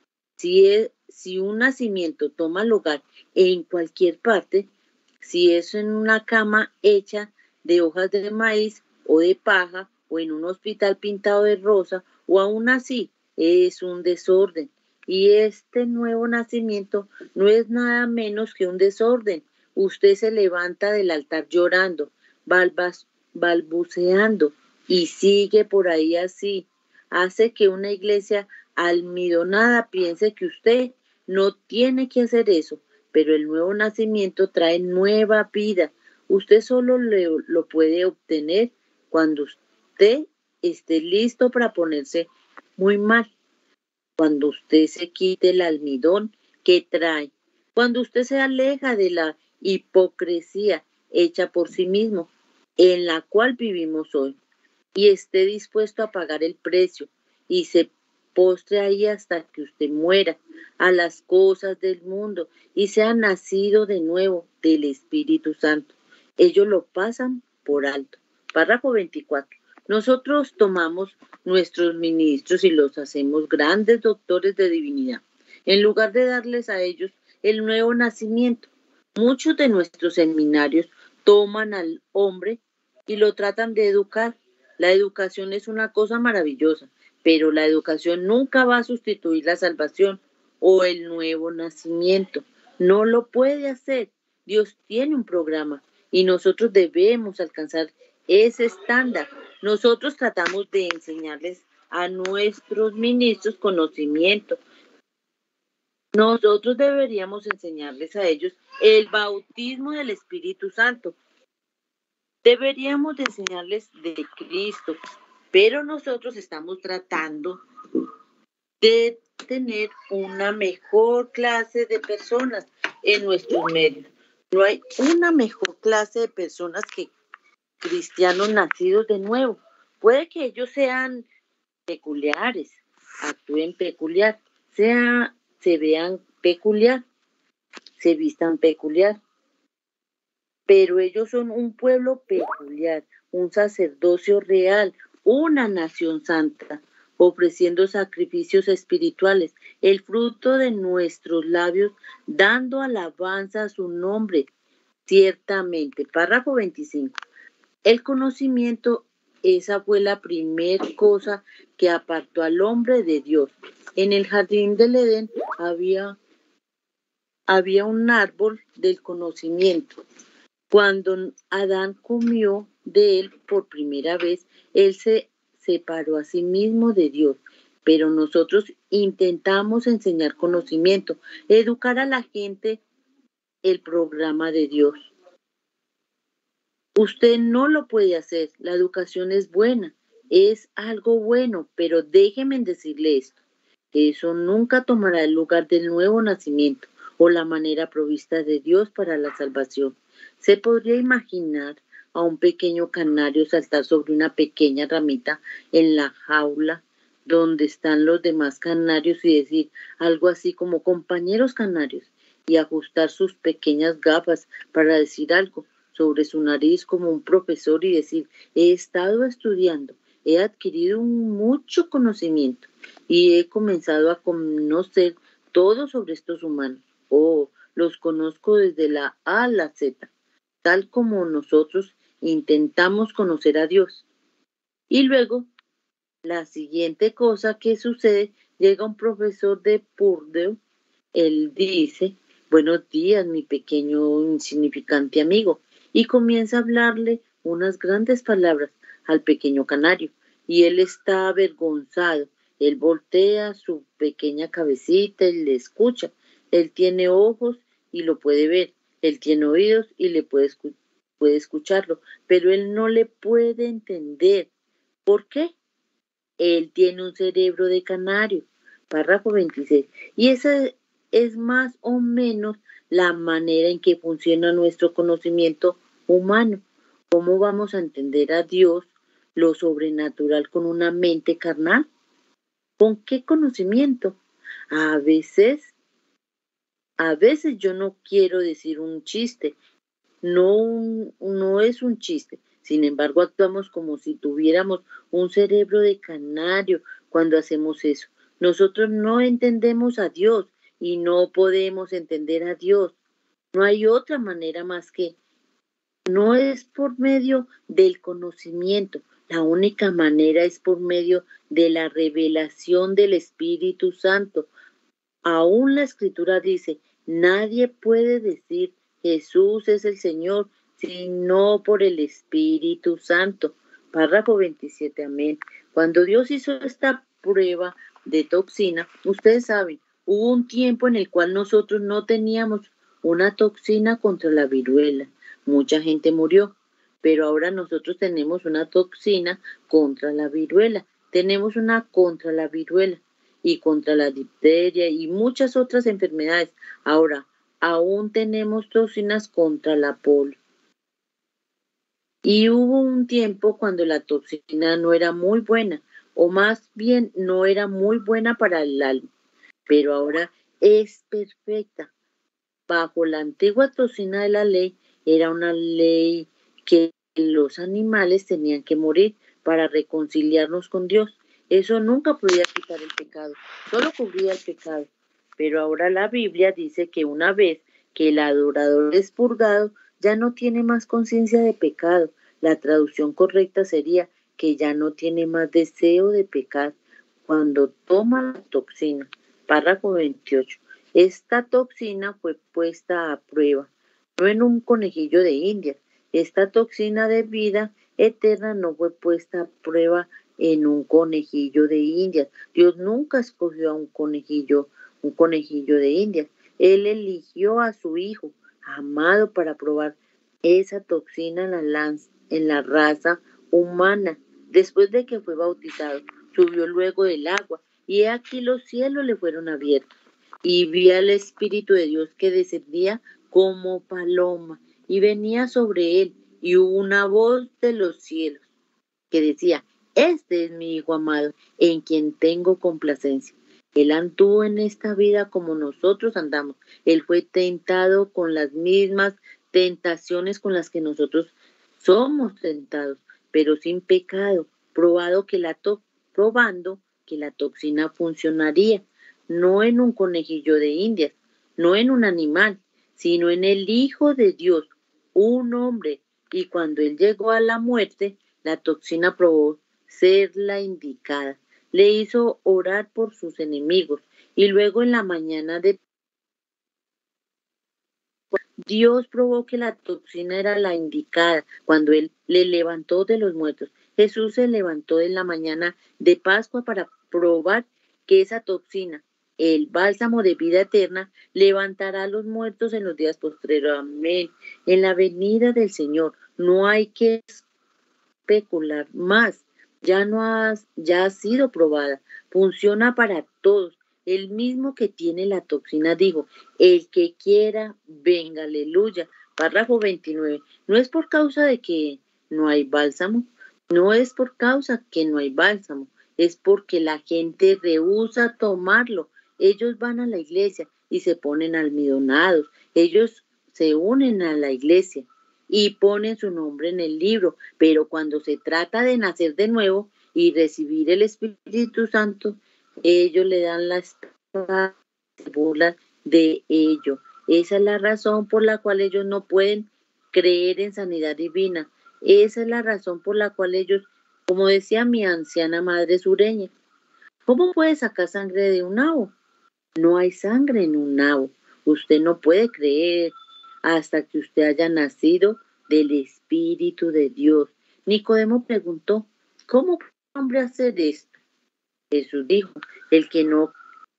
Si un nacimiento toma lugar en cualquier parte, si es en una cama hecha de hojas de maíz o de paja, o en un hospital pintado de rosa, o aún así, es un desorden. Y este nuevo nacimiento no es nada menos que un desorden. Usted se levanta del altar llorando, balbuceando, y sigue por ahí así. Hace que una iglesia almidonada piense que usted no tiene que hacer eso, pero el nuevo nacimiento trae nueva vida. Usted solo lo puede obtener cuando usted esté listo para ponerse muy mal, cuando usted se quite el almidón que trae, cuando usted se aleja de la hipocresía hecha por sí mismo, en la cual vivimos hoy, y esté dispuesto a pagar el precio y se postre ahí hasta que usted muera a las cosas del mundo y sea nacido de nuevo del Espíritu Santo. Ellos lo pasan por alto. Párrafo 24. Nosotros tomamos nuestros ministros y los hacemos grandes doctores de divinidad, en lugar de darles a ellos el nuevo nacimiento. Muchos de nuestros seminarios toman al hombre y lo tratan de educar. La educación es una cosa maravillosa, pero la educación nunca va a sustituir la salvación o el nuevo nacimiento. No lo puede hacer. Dios tiene un programa y nosotros debemos alcanzar ese estándar. Nosotros tratamos de enseñarles a nuestros ministros conocimiento. Nosotros deberíamos enseñarles a ellos el bautismo del Espíritu Santo. Deberíamos de enseñarles de Cristo, pero nosotros estamos tratando de tener una mejor clase de personas en nuestros medios. No hay una mejor clase de personas que cristianos nacidos de nuevo. Puede que ellos sean peculiares, actúen peculiar, se vean peculiar, se vistan peculiar, pero ellos son un pueblo peculiar, un sacerdocio real, una nación santa, ofreciendo sacrificios espirituales, el fruto de nuestros labios, dando alabanza a su nombre. Ciertamente, párrafo 25. El conocimiento, esa fue la primer cosa que apartó al hombre de Dios. En el jardín del Edén había un árbol del conocimiento. Cuando Adán comió de él por primera vez, él se separó a sí mismo de Dios. Pero nosotros intentamos enseñar conocimiento, educar a la gente el programa de Dios. Usted no lo puede hacer. La educación es buena, es algo bueno, pero déjeme decirle esto. Eso nunca tomará el lugar del nuevo nacimiento o la manera provista de Dios para la salvación. Se podría imaginar a un pequeño canario saltar sobre una pequeña ramita en la jaula donde están los demás canarios y decir algo así como compañeros canarios y ajustar sus pequeñas gafas para decir algo sobre su nariz como un profesor y decir: he estado estudiando, he adquirido mucho conocimiento y he comenzado a conocer todo sobre estos humanos. Oh, los conozco desde la A a la Z, tal como nosotros intentamos conocer a Dios. Y luego, la siguiente cosa que sucede, llega un profesor de Purdue, él dice: buenos días, mi pequeño insignificante amigo, y comienza a hablarle unas grandes palabras al pequeño canario, y él está avergonzado. Él voltea su pequeña cabecita y le escucha. Él tiene ojos y lo puede ver. Él tiene oídos y le puede escucharlo, pero él no le puede entender. ¿Por qué? Él tiene un cerebro de canario. Párrafo 26. Y esa es más o menos la manera en que funciona nuestro conocimiento humano. ¿Cómo vamos a entender a Dios, lo sobrenatural, con una mente carnal? ¿Con qué conocimiento? A veces yo no quiero decir un chiste. No es un chiste, Sin embargo, actuamos como si tuviéramos un cerebro de canario cuando hacemos eso. Nosotros no entendemos a Dios y no podemos entender a Dios. No hay otra manera más que no es por medio del conocimiento. La única manera es por medio de la revelación del Espíritu Santo. Aún la Escritura dice, nadie puede decir Jesús es el Señor sino por el Espíritu Santo. Párrafo 27, amén. Cuando Dios hizo esta prueba de toxina, ustedes saben, hubo un tiempo en el cual nosotros no teníamos una toxina contra la viruela. Mucha gente murió, pero ahora nosotros tenemos una toxina contra la viruela. Tenemos una contra la viruela y contra la difteria y muchas otras enfermedades. Ahora, aún tenemos toxinas contra la polio. Y hubo un tiempo cuando la toxina no era muy buena, o más bien no era muy buena para el alma, pero ahora es perfecta. Bajo la antigua toxina de la ley, era una ley que los animales tenían que morir para reconciliarnos con Dios. Eso nunca podía quitar el pecado, solo cubría el pecado. Pero ahora la Biblia dice que una vez que el adorador es purgado, ya no tiene más conciencia de pecado. La traducción correcta sería que ya no tiene más deseo de pecar cuando toma la toxina. Párrafo 28. Esta toxina fue puesta a prueba, no en un conejillo de Indias. Esta toxina de vida eterna no fue puesta a prueba en un conejillo de Indias. Dios nunca escogió a un conejillo de Indias. Él eligió a su Hijo amado para probar esa toxina en la raza humana. Después de que fue bautizado, subió luego del agua, y aquí los cielos le fueron abiertos. Y vi al Espíritu de Dios que descendía como paloma y venía sobre él, y hubo una voz de los cielos que decía, este es mi Hijo amado, en quien tengo complacencia. Él anduvo en esta vida como nosotros andamos. Él fue tentado con las mismas tentaciones con las que nosotros somos tentados, pero sin pecado, probando que la toxina funcionaría, no en un conejillo de Indias, no en un animal, sino en el Hijo de Dios, un hombre. Y cuando él llegó a la muerte, la toxina probó ser la indicada. Le hizo orar por sus enemigos. Y luego en la mañana de Dios probó que la toxina era la indicada cuando él le levantó de los muertos. Jesús se levantó en la mañana de Pascua para probar que esa toxina, el bálsamo de vida eterna, levantará a los muertos en los días postreros. Amén. En la venida del Señor no hay que especular más. Ya ha sido probada. Funciona para todos. El mismo que tiene la toxina dijo, el que quiera, venga, aleluya. Párrafo 29. No es por causa de que no hay bálsamo, no es por causa que no hay bálsamo, es porque la gente rehúsa tomarlo. Ellos van a la iglesia y se ponen almidonados. Ellos se unen a la iglesia y ponen su nombre en el libro, pero cuando se trata de nacer de nuevo y recibir el Espíritu Santo, ellos le dan la espalda, se burlan de ello. Esa es la razón por la cual ellos no pueden creer en sanidad divina. Esa es la razón por la cual ellos, como decía mi anciana madre sureña, ¿cómo puede sacar sangre de un nabo? No hay sangre en un nabo. Usted no puede creer hasta que usted haya nacido del Espíritu de Dios. Nicodemo preguntó, ¿cómo puede un hombre hacer esto? Jesús dijo, el que no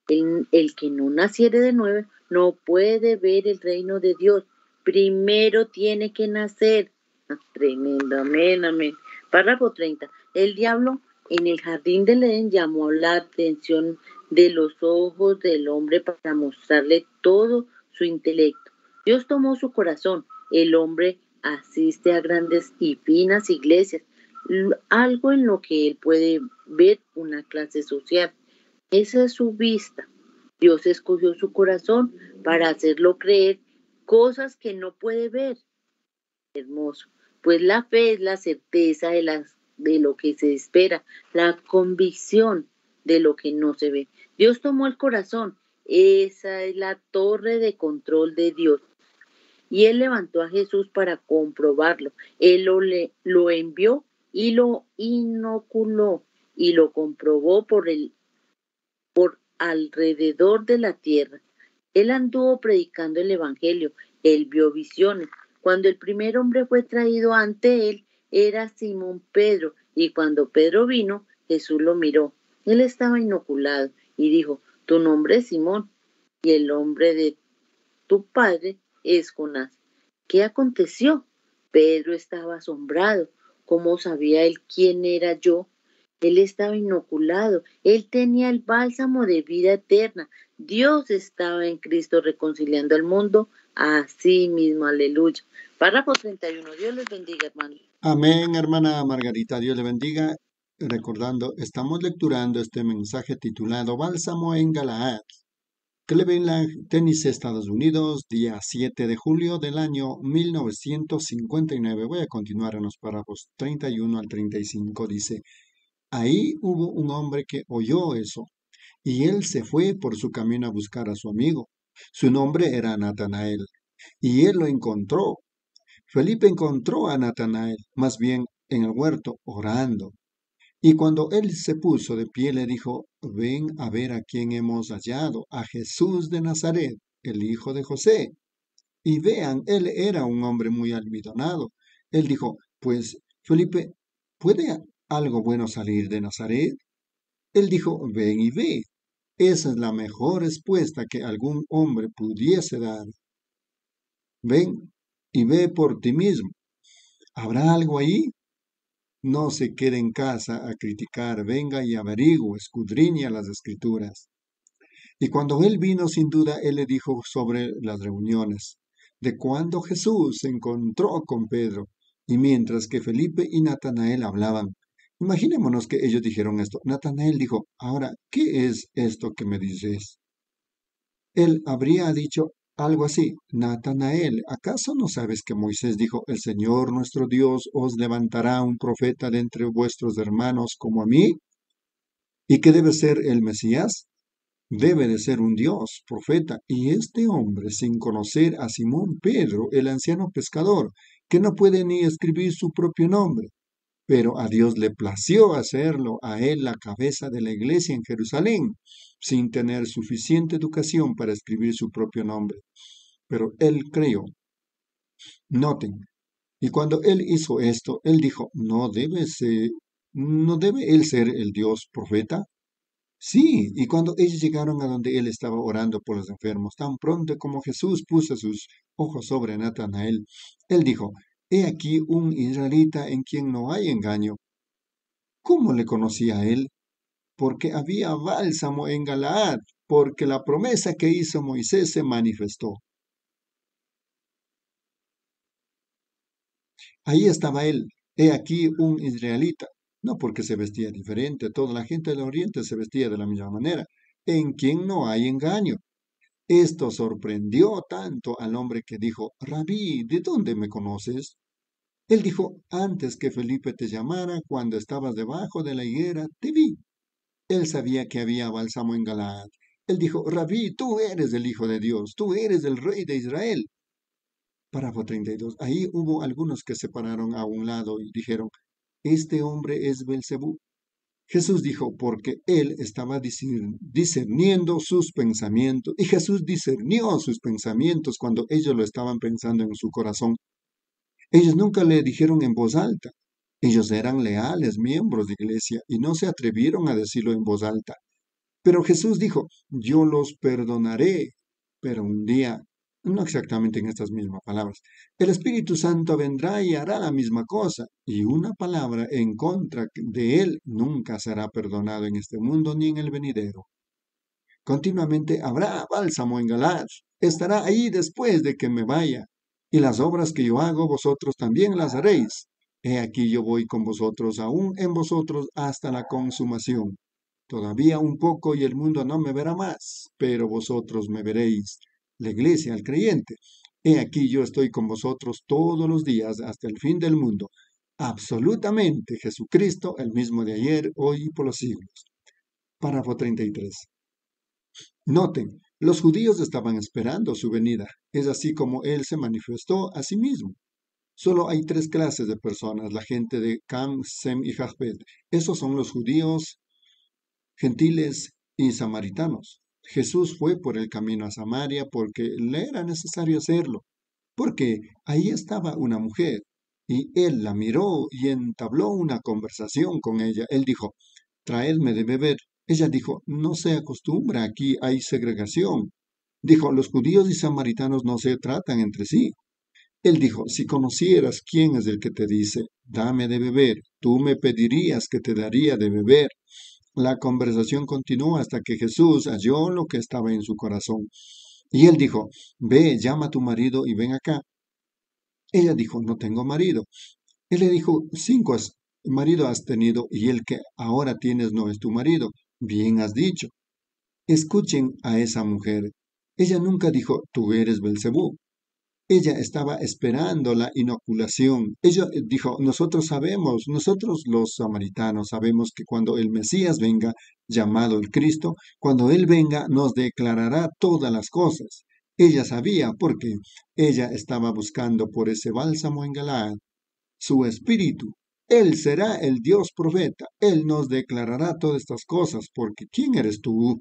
naciere de nuevo no puede ver el reino de Dios. Primero tiene que nacer. Tremendo, amén, amén. Párrafo 30. El diablo en el jardín del Edén llamó la atención de los ojos del hombre para mostrarle todo su intelecto. Dios tomó su corazón. El hombre asiste a grandes y finas iglesias, algo en lo que él puede ver una clase social. Esa es su vista. Dios escogió su corazón para hacerlo creer cosas que no puede ver. Hermoso. Pues la fe es la certeza de lo que se espera, la convicción de lo que no se ve. Dios tomó el corazón. Esa es la torre de control de Dios. Y Él levantó a Jesús para comprobarlo. Él lo envió y lo inoculó y lo comprobó por alrededor de la tierra. Él anduvo predicando el Evangelio. Él vio visiones. Cuando el primer hombre fue traído ante él, era Simón Pedro. Y cuando Pedro vino, Jesús lo miró. Él estaba inoculado y dijo, tu nombre es Simón y el nombre de tu padre es Jonás. ¿Qué aconteció? Pedro estaba asombrado. ¿Cómo sabía él quién era yo? Él estaba inoculado. Él tenía el bálsamo de vida eterna. Dios estaba en Cristo reconciliando al mundo a sí mismo. Aleluya. Párrafo 31. Dios les bendiga, hermano. Amén, hermana Margarita, Dios le bendiga. Recordando, estamos lecturando este mensaje titulado Bálsamo en Galaad. Cleveland, Tennessee, Estados Unidos, día 7 de julio del año 1959. Voy a continuar en los párrafos 31 al 35. Dice, ahí hubo un hombre que oyó eso, y él se fue por su camino a buscar a su amigo. Su nombre era Natanael, y él lo encontró. Felipe encontró a Natanael, más bien en el huerto, orando. Y cuando él se puso de pie, le dijo, ven a ver a quién hemos hallado, a Jesús de Nazaret, el hijo de José. Y vean, él era un hombre muy almidonado. Él dijo, pues, Felipe, ¿puede algo bueno salir de Nazaret? Él dijo, ven y ve. Esa es la mejor respuesta que algún hombre pudiese dar. Ven y ve por ti mismo. ¿Habrá algo ahí? No se quede en casa a criticar, venga y averigüe, escudriña las escrituras. Y cuando él vino, sin duda, él le dijo sobre las reuniones, de cuando Jesús se encontró con Pedro, y mientras que Felipe y Natanael hablaban. Imaginémonos que ellos dijeron esto. Natanael dijo, ahora, ¿qué es esto que me dices? Él habría dicho algo así, Natanael, ¿acaso no sabes que Moisés dijo, el Señor nuestro Dios os levantará un profeta de entre vuestros hermanos como a mí? ¿Y qué debe ser el Mesías? Debe de ser un Dios, profeta, y este hombre, sin conocer a Simón Pedro, el anciano pescador, que no puede ni escribir su propio nombre, pero a Dios le plació hacerlo a él la cabeza de la iglesia en Jerusalén, sin tener suficiente educación para escribir su propio nombre. Pero él creyó. Noten, y cuando él hizo esto, él dijo, ¿no debe él ser el Dios profeta? Sí, y cuando ellos llegaron a donde él estaba orando por los enfermos, tan pronto como Jesús puso sus ojos sobre Natanael, él dijo, he aquí un israelita en quien no hay engaño. ¿Cómo le conocía él? Porque había bálsamo en Galaad, porque la promesa que hizo Moisés se manifestó. Ahí estaba él, he aquí un israelita, no porque se vestía diferente, toda la gente del oriente se vestía de la misma manera, en quien no hay engaño. Esto sorprendió tanto al hombre que dijo, Rabí, ¿de dónde me conoces? Él dijo, antes que Felipe te llamara, cuando estabas debajo de la higuera, te vi. Él sabía que había bálsamo en Galaad. Él dijo, Rabí, tú eres el Hijo de Dios, tú eres el Rey de Israel. Párrafo 32. Ahí hubo algunos que se pararon a un lado y dijeron, este hombre es Belcebú. Jesús dijo, porque él estaba discerniendo sus pensamientos. Y Jesús discernió sus pensamientos cuando ellos lo estaban pensando en su corazón. Ellos nunca le dijeron en voz alta. Ellos eran leales miembros de iglesia y no se atrevieron a decirlo en voz alta. Pero Jesús dijo, yo los perdonaré. Pero un día, no exactamente en estas mismas palabras, el Espíritu Santo vendrá y hará la misma cosa, y una palabra en contra de él nunca será perdonado en este mundo ni en el venidero. Continuamente habrá bálsamo en Galaad, estará ahí después de que me vaya, y las obras que yo hago vosotros también las haréis. He aquí yo voy con vosotros, aún en vosotros, hasta la consumación. Todavía un poco y el mundo no me verá más, pero vosotros me veréis. La iglesia, el creyente, He aquí yo estoy con vosotros todos los días hasta el fin del mundo. Absolutamente Jesucristo, el mismo de ayer, hoy y por los siglos. Párrafo 33. Noten, los judíos estaban esperando su venida. Es así como Él se manifestó a sí mismo. Solo hay tres clases de personas, la gente de Cam, Sem y Jafet. Esos son los judíos, gentiles y samaritanos. Jesús fue por el camino a Samaria porque le era necesario hacerlo, porque ahí estaba una mujer y él la miró y entabló una conversación con ella. Él dijo, traedme de beber. Ella dijo, no se acostumbra, aquí hay segregación. Dijo, los judíos y samaritanos no se tratan entre sí. Él dijo, si conocieras quién es el que te dice, dame de beber, tú me pedirías que te daría de beber. La conversación continuó hasta que Jesús halló lo que estaba en su corazón. Y él dijo, ve, llama a tu marido y ven acá. Ella dijo, no tengo marido. Él le dijo, marido has tenido y el que ahora tienes no es tu marido. Bien has dicho. Escuchen a esa mujer. Ella nunca dijo, tú eres Belcebú. Ella estaba esperando la inoculación. Ella dijo, nosotros los samaritanos sabemos que cuando el Mesías venga, llamado el Cristo, cuando Él venga nos declarará todas las cosas. Ella sabía porque ella estaba buscando por ese bálsamo en Galaad, su espíritu. Él será el Dios profeta. Él nos declarará todas estas cosas porque ¿quién eres tú?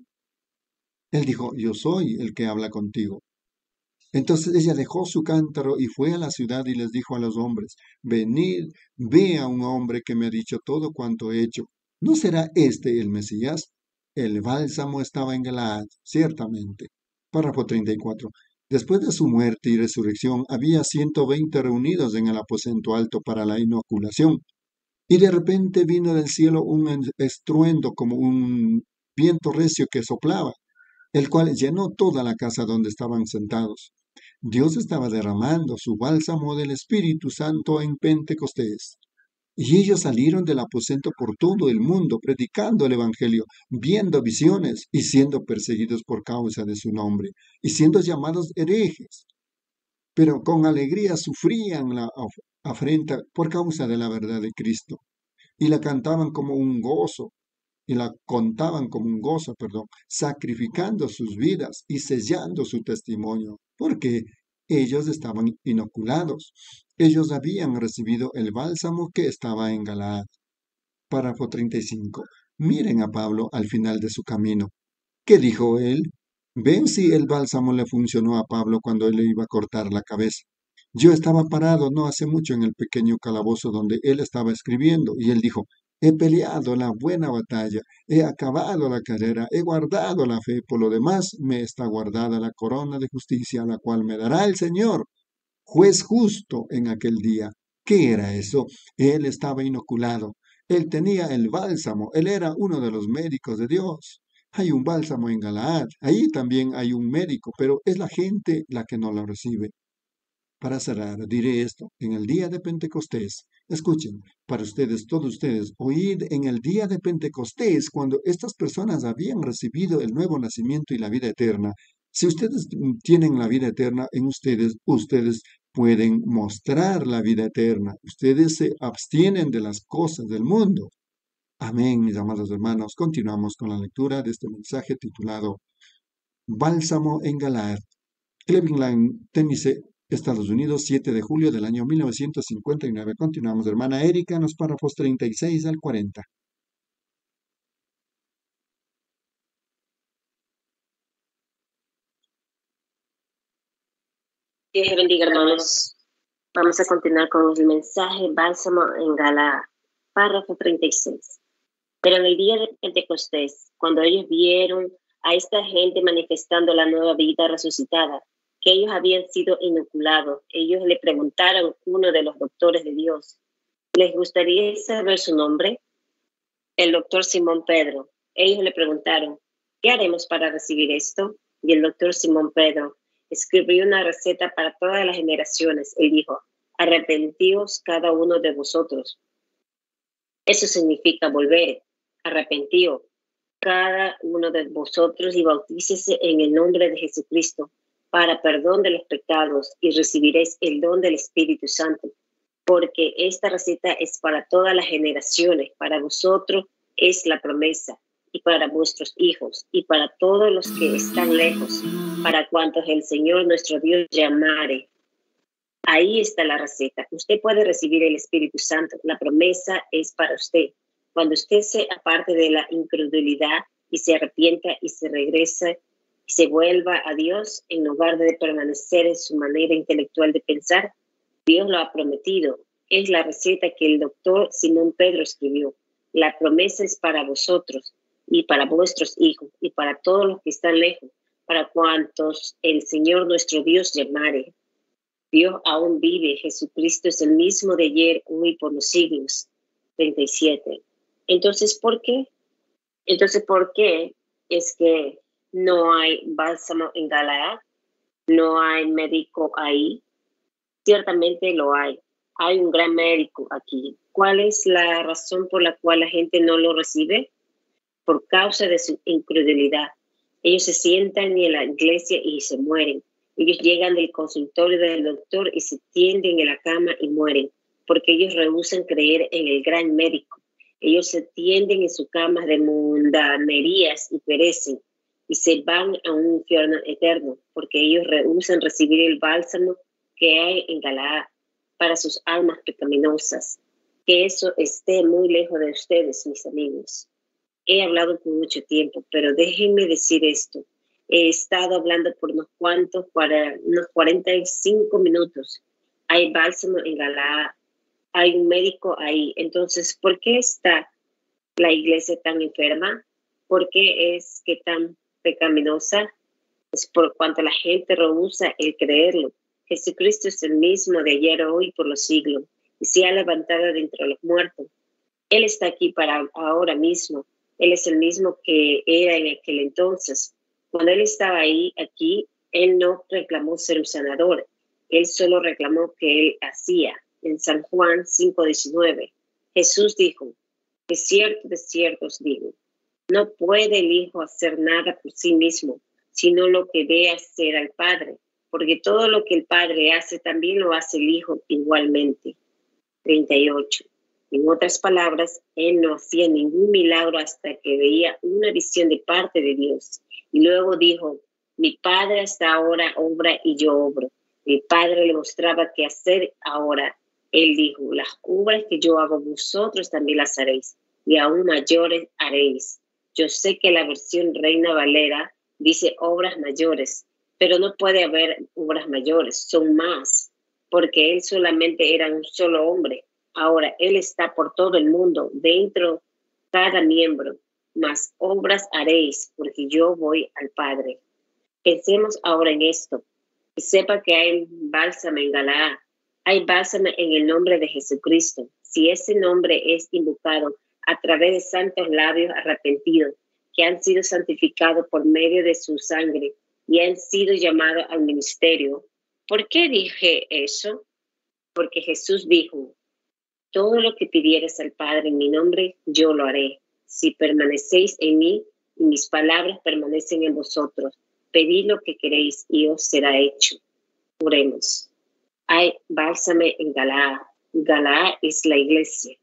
Él dijo, yo soy el que habla contigo. Entonces ella dejó su cántaro y fue a la ciudad y les dijo a los hombres, venid, ve a un hombre que me ha dicho todo cuanto he hecho. ¿No será este el Mesías? El bálsamo estaba en Galaad, ciertamente. Párrafo 34. Después de su muerte y resurrección, había 120 reunidos en el aposento alto para la inoculación. Y de repente vino del cielo un estruendo como un viento recio que soplaba, el cual llenó toda la casa donde estaban sentados. Dios estaba derramando su bálsamo del Espíritu Santo en Pentecostés. Y ellos salieron del aposento por todo el mundo, predicando el Evangelio, viendo visiones y siendo perseguidos por causa de su nombre, y siendo llamados herejes. Pero con alegría sufrían la afrenta por causa de la verdad de Cristo, y la cantaban como un gozo, y la contaban como un gozo, sacrificando sus vidas y sellando su testimonio, porque ellos estaban inoculados. Ellos habían recibido el bálsamo que estaba en Galaad. Párrafo 35. Miren a Pablo al final de su camino. ¿Qué dijo él? Ven si el bálsamo le funcionó a Pablo cuando él le iba a cortar la cabeza. Yo estaba parado no hace mucho en el pequeño calabozo donde él estaba escribiendo, y él dijo, he peleado la buena batalla, he acabado la carrera, he guardado la fe, por lo demás me está guardada la corona de justicia, la cual me dará el Señor, juez justo en aquel día. ¿Qué era eso? Él estaba inoculado, él tenía el bálsamo, él era uno de los médicos de Dios. Hay un bálsamo en Galaad, ahí también hay un médico, pero es la gente la que no lo recibe. Para cerrar, diré esto, en el día de Pentecostés, escuchen, para ustedes, todos ustedes, oíd en el día de Pentecostés, cuando estas personas habían recibido el nuevo nacimiento y la vida eterna. Si ustedes tienen la vida eterna en ustedes, ustedes pueden mostrar la vida eterna. Ustedes se abstienen de las cosas del mundo. Amén, mis amados hermanos. Continuamos con la lectura de este mensaje titulado Bálsamo en Galaad. Cleveland, Tennessee, Estados Unidos, 7 de julio del año 1959. Continuamos, hermana Erika, en los párrafos 36 al 40. Dios les bendiga, hermanos. Vamos a continuar con el mensaje Bálsamo en Galaad, párrafo 36. Pero en el día de Pentecostés, cuando ellos vieron a esta gente manifestando la nueva vida resucitada, que ellos habían sido inoculados, ellos le preguntaron a uno de los doctores de Dios, ¿les gustaría saber su nombre? El doctor Simón Pedro. Ellos le preguntaron, ¿qué haremos para recibir esto? Y el doctor Simón Pedro escribió una receta para todas las generaciones. Él dijo, arrepentíos cada uno de vosotros. Eso significa volver, arrepentíos cada uno de vosotros y bautícese en el nombre de Jesucristo para perdón de los pecados y recibiréis el don del Espíritu Santo, porque esta receta es para todas las generaciones, para vosotros es la promesa, y para vuestros hijos, y para todos los que están lejos, para cuantos el Señor nuestro Dios llamare. Ahí está la receta. Usted puede recibir el Espíritu Santo. La promesa es para usted. Cuando usted se aparte de la incredulidad y se arrepienta y se regresa y se vuelva a Dios, en lugar de permanecer en su manera intelectual de pensar, Dios lo ha prometido. Es la receta que el doctor Simón Pedro escribió. La promesa es para vosotros y para vuestros hijos y para todos los que están lejos, para cuantos el Señor nuestro Dios llamare. Dios aún vive, Jesucristo es el mismo de ayer, hoy y por los siglos. 37. Entonces, ¿por qué? ¿Por qué es que no hay bálsamo en Galaad? ¿No hay médico ahí? Ciertamente lo hay. Hay un gran médico aquí. ¿Cuál es la razón por la cual la gente no lo recibe? Por causa de su incredulidad. Ellos se sientan en la iglesia y se mueren. Ellos llegan del consultorio del doctor y se tienden en la cama y mueren, porque ellos rehúsan creer en el gran médico. Ellos se tienden en sus camas de mundanerías y perecen, y se van a un infierno eterno, porque ellos rehúsan recibir el bálsamo que hay en Galaad para sus almas pecaminosas. Que eso esté muy lejos de ustedes, mis amigos. He hablado por mucho tiempo, pero déjenme decir esto. He estado hablando por unos 45 minutos. Hay bálsamo en Galaad, hay un médico ahí. Entonces, ¿por qué está la iglesia tan enferma? ¿Por qué es que tan pecaminosa? Es por cuanto la gente rehúsa el creerlo. Jesucristo es el mismo de ayer, hoy, por los siglos, y se ha levantado de entre los muertos. Él está aquí para ahora mismo. Él es el mismo que era en aquel entonces. Cuando él estaba aquí, él no reclamó ser un sanador. Él solo reclamó que él hacía. En San Juan 5:19, Jesús dijo, de cierto os digo, no puede el Hijo hacer nada por sí mismo, sino lo que ve hacer al Padre, porque todo lo que el Padre hace también lo hace el Hijo igualmente. 38. En otras palabras, él no hacía ningún milagro hasta que veía una visión de parte de Dios. Y luego dijo, mi Padre hasta ahora obra y yo obro. Mi Padre le mostraba qué hacer ahora. Él dijo, las obras que yo hago vosotros también las haréis, y aún mayores haréis. Yo sé que la versión Reina Valera dice obras mayores, pero no puede haber obras mayores, son más, porque él solamente era un solo hombre. Ahora él está por todo el mundo, dentro cada miembro, más obras haréis, porque yo voy al Padre. Pensemos ahora en esto, y sepa que hay bálsamo en Galaad, hay bálsamo en el nombre de Jesucristo. Si ese nombre es invocado a través de santos labios arrepentidos, que han sido santificados por medio de su sangre y han sido llamados al ministerio. ¿Por qué dije eso? Porque Jesús dijo, todo lo que pidieres al Padre en mi nombre, yo lo haré. Si permanecéis en mí y mis palabras permanecen en vosotros, pedid lo que queréis y os será hecho. Oremos. Hay bálsamo en Galaad. Galaad es la iglesia.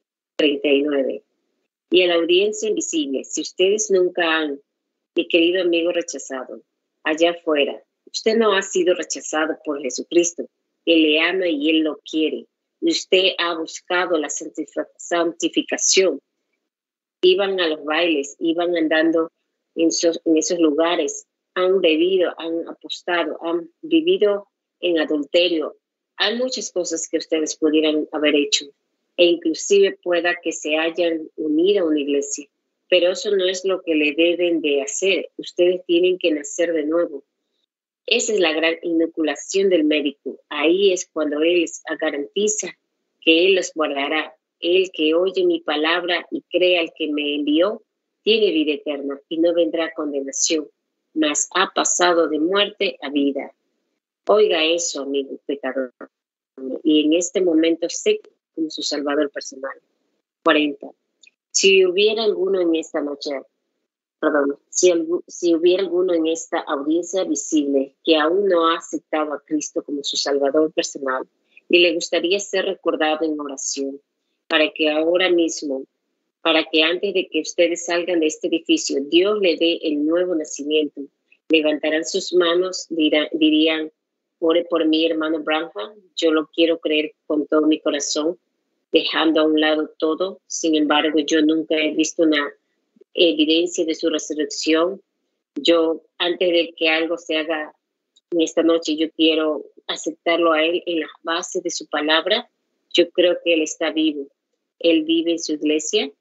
39. Y a la audiencia invisible, si ustedes nunca han, mi querido amigo rechazado, allá afuera, usted no ha sido rechazado por Jesucristo. Él le ama y él lo quiere. Usted ha buscado la santificación. Iban a los bailes, iban andando en esos lugares, han bebido, han apostado, han vivido en adulterio. Hay muchas cosas que ustedes pudieran haber hecho e inclusive pueda que se hayan unido a una iglesia, pero eso no es lo que le deben de hacer. Ustedes tienen que nacer de nuevo. Esa es la gran inoculación del médico. Ahí es cuando él les garantiza que él los guardará. El que oye mi palabra y crea al que me envió, tiene vida eterna y no vendrá condenación, mas ha pasado de muerte a vida. Oiga eso, amigo pecador, y en este momento sé como su salvador personal. 40. Si hubiera alguno en esta noche perdón, si hubiera alguno en esta audiencia visible que aún no ha aceptado a Cristo como su Salvador personal y le gustaría ser recordado en oración, para que ahora mismo, para que antes de que ustedes salgan de este edificio, Dios le dé el nuevo nacimiento, levantarán sus manos, dirían, ore por mí, hermano Branham, yo lo quiero creer con todo mi corazón, dejando a un lado todo. Sin embargo, yo nunca he visto una evidencia de su resurrección. Yo, antes de que algo se haga en esta noche, yo quiero aceptarlo a Él en las bases de su palabra. Yo creo que Él está vivo. Él vive en su iglesia.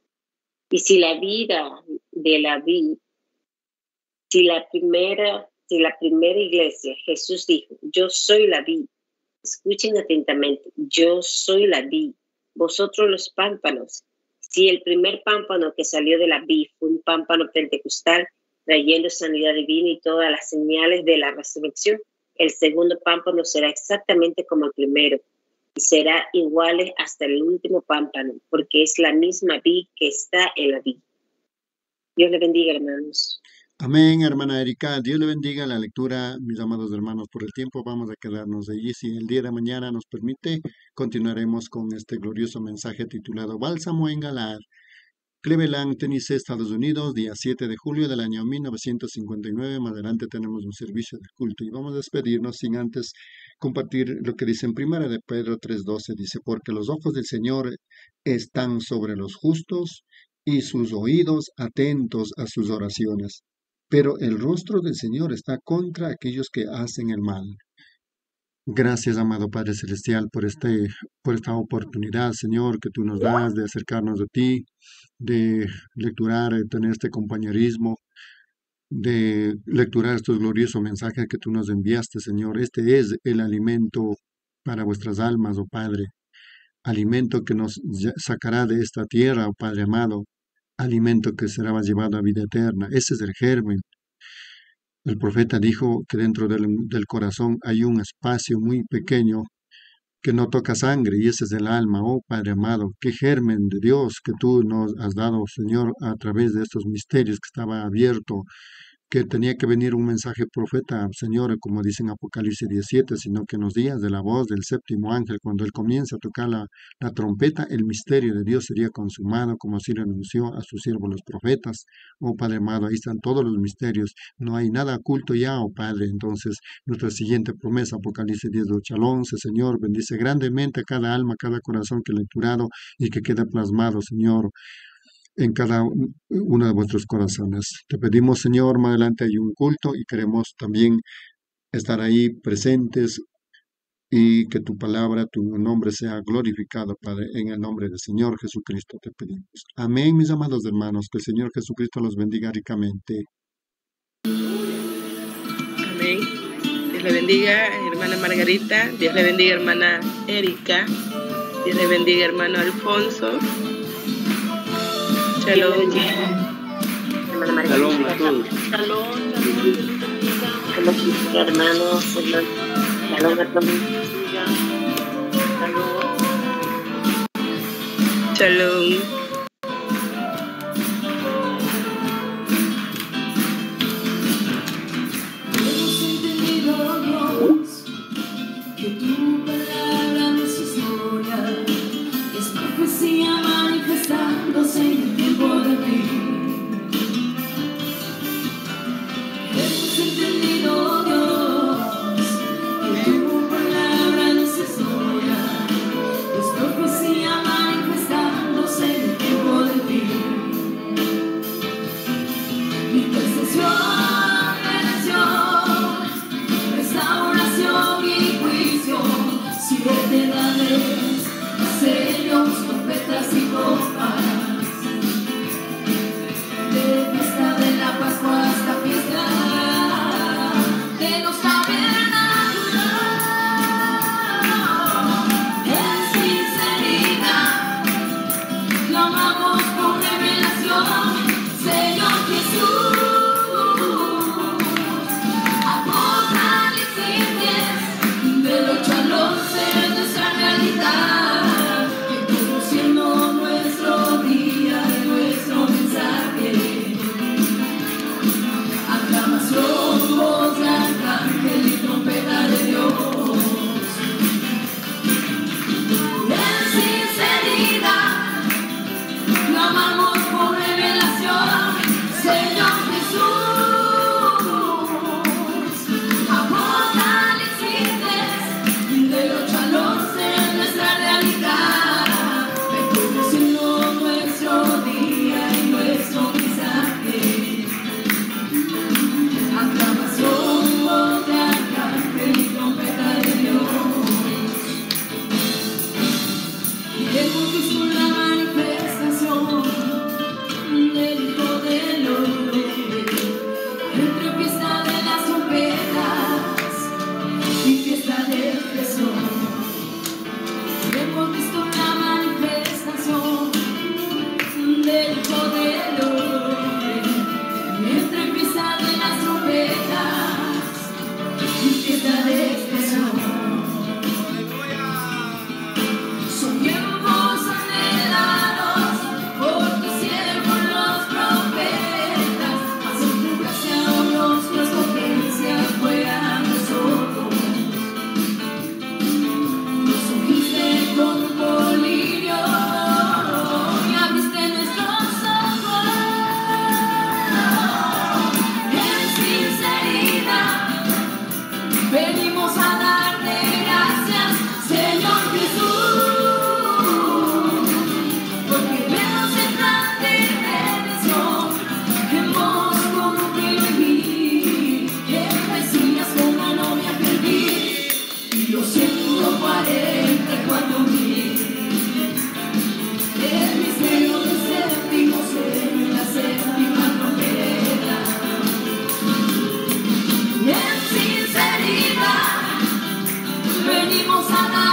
Y si la vida de la vida, si la primera iglesia, Jesús dijo, yo soy la vid. Escuchen atentamente, yo soy la vid, vosotros los pámpanos. Si el primer pámpano que salió de la vid fue un pámpano pentecostal, trayendo sanidad divina y todas las señales de la resurrección, el segundo pámpano será exactamente como el primero y será igual hasta el último pámpano, porque es la misma vid que está en la vid. Dios le bendiga, hermanos. Amén, hermana Erika. Dios le bendiga la lectura, mis amados hermanos. Por el tiempo vamos a quedarnos allí. Si el día de mañana nos permite, continuaremos con este glorioso mensaje titulado Bálsamo en Galaad. Cleveland, Tennessee, Estados Unidos, día 7 de julio del año 1959. Más adelante tenemos un servicio de culto y vamos a despedirnos sin antes compartir lo que dice en Primera de Pedro 3:12. Dice, porque los ojos del Señor están sobre los justos y sus oídos atentos a sus oraciones. Pero el rostro del Señor está contra aquellos que hacen el mal. Gracias, amado Padre Celestial, por esta oportunidad, Señor, que tú nos das de acercarnos a ti, de lecturar, tener este compañerismo, de lecturar estos gloriosos mensajes que tú nos enviaste, Señor. Este es el alimento para vuestras almas, oh Padre. Alimento que nos sacará de esta tierra, oh Padre amado. Alimento que será llevado a vida eterna. Ese es el germen. El profeta dijo que dentro del corazón hay un espacio muy pequeño que no toca sangre y ese es el alma. Oh Padre amado, qué germen de Dios que tú nos has dado, Señor, a través de estos misterios que estaba abierto, que tenía que venir un mensaje profeta, Señor, como dice en Apocalipsis 17, sino que en los días de la voz del séptimo ángel, cuando él comienza a tocar la trompeta, el misterio de Dios sería consumado, como así lo anunció a sus siervos los profetas. Oh Padre amado, ahí están todos los misterios, no hay nada oculto ya, oh Padre. Entonces, nuestra siguiente promesa, Apocalipsis 10, 8 al 11, Señor, bendice grandemente a cada alma, cada corazón que lecturado y que quede plasmado, Señor, en cada uno de vuestros corazones. Te pedimos, Señor, más adelante hay un culto y queremos también estar ahí presentes y que tu palabra, tu nombre sea glorificado, Padre, en el nombre del Señor Jesucristo te pedimos. Amén, mis amados hermanos, que el Señor Jesucristo los bendiga ricamente. Amén. Dios le bendiga, hermana Margarita. Dios le bendiga, hermana Erika. Dios le bendiga, hermano Alfonso. Shalom. Shalom a todos. Shalom, Hermanos, shalom a todos. Shalom. Hemos entendido, Dios, que tu palabra no es historia, es profecía manifestándose en el tiempo de fin. Hemos entendido, Dios, que tu palabra no es historia, es profecía manifestándose en el tiempo de fin. Intercesión, redención, restauración y juicio, 7 edades, sellos, trompetas y copas, de fiesta de la Pascua hasta fiesta de los tabernáculos, en sinceridad, clamamos con revelación, Señor Jesús. Apocalipsis 10, del 8 al 11, nuestra realidad, que conociendo nuestro sana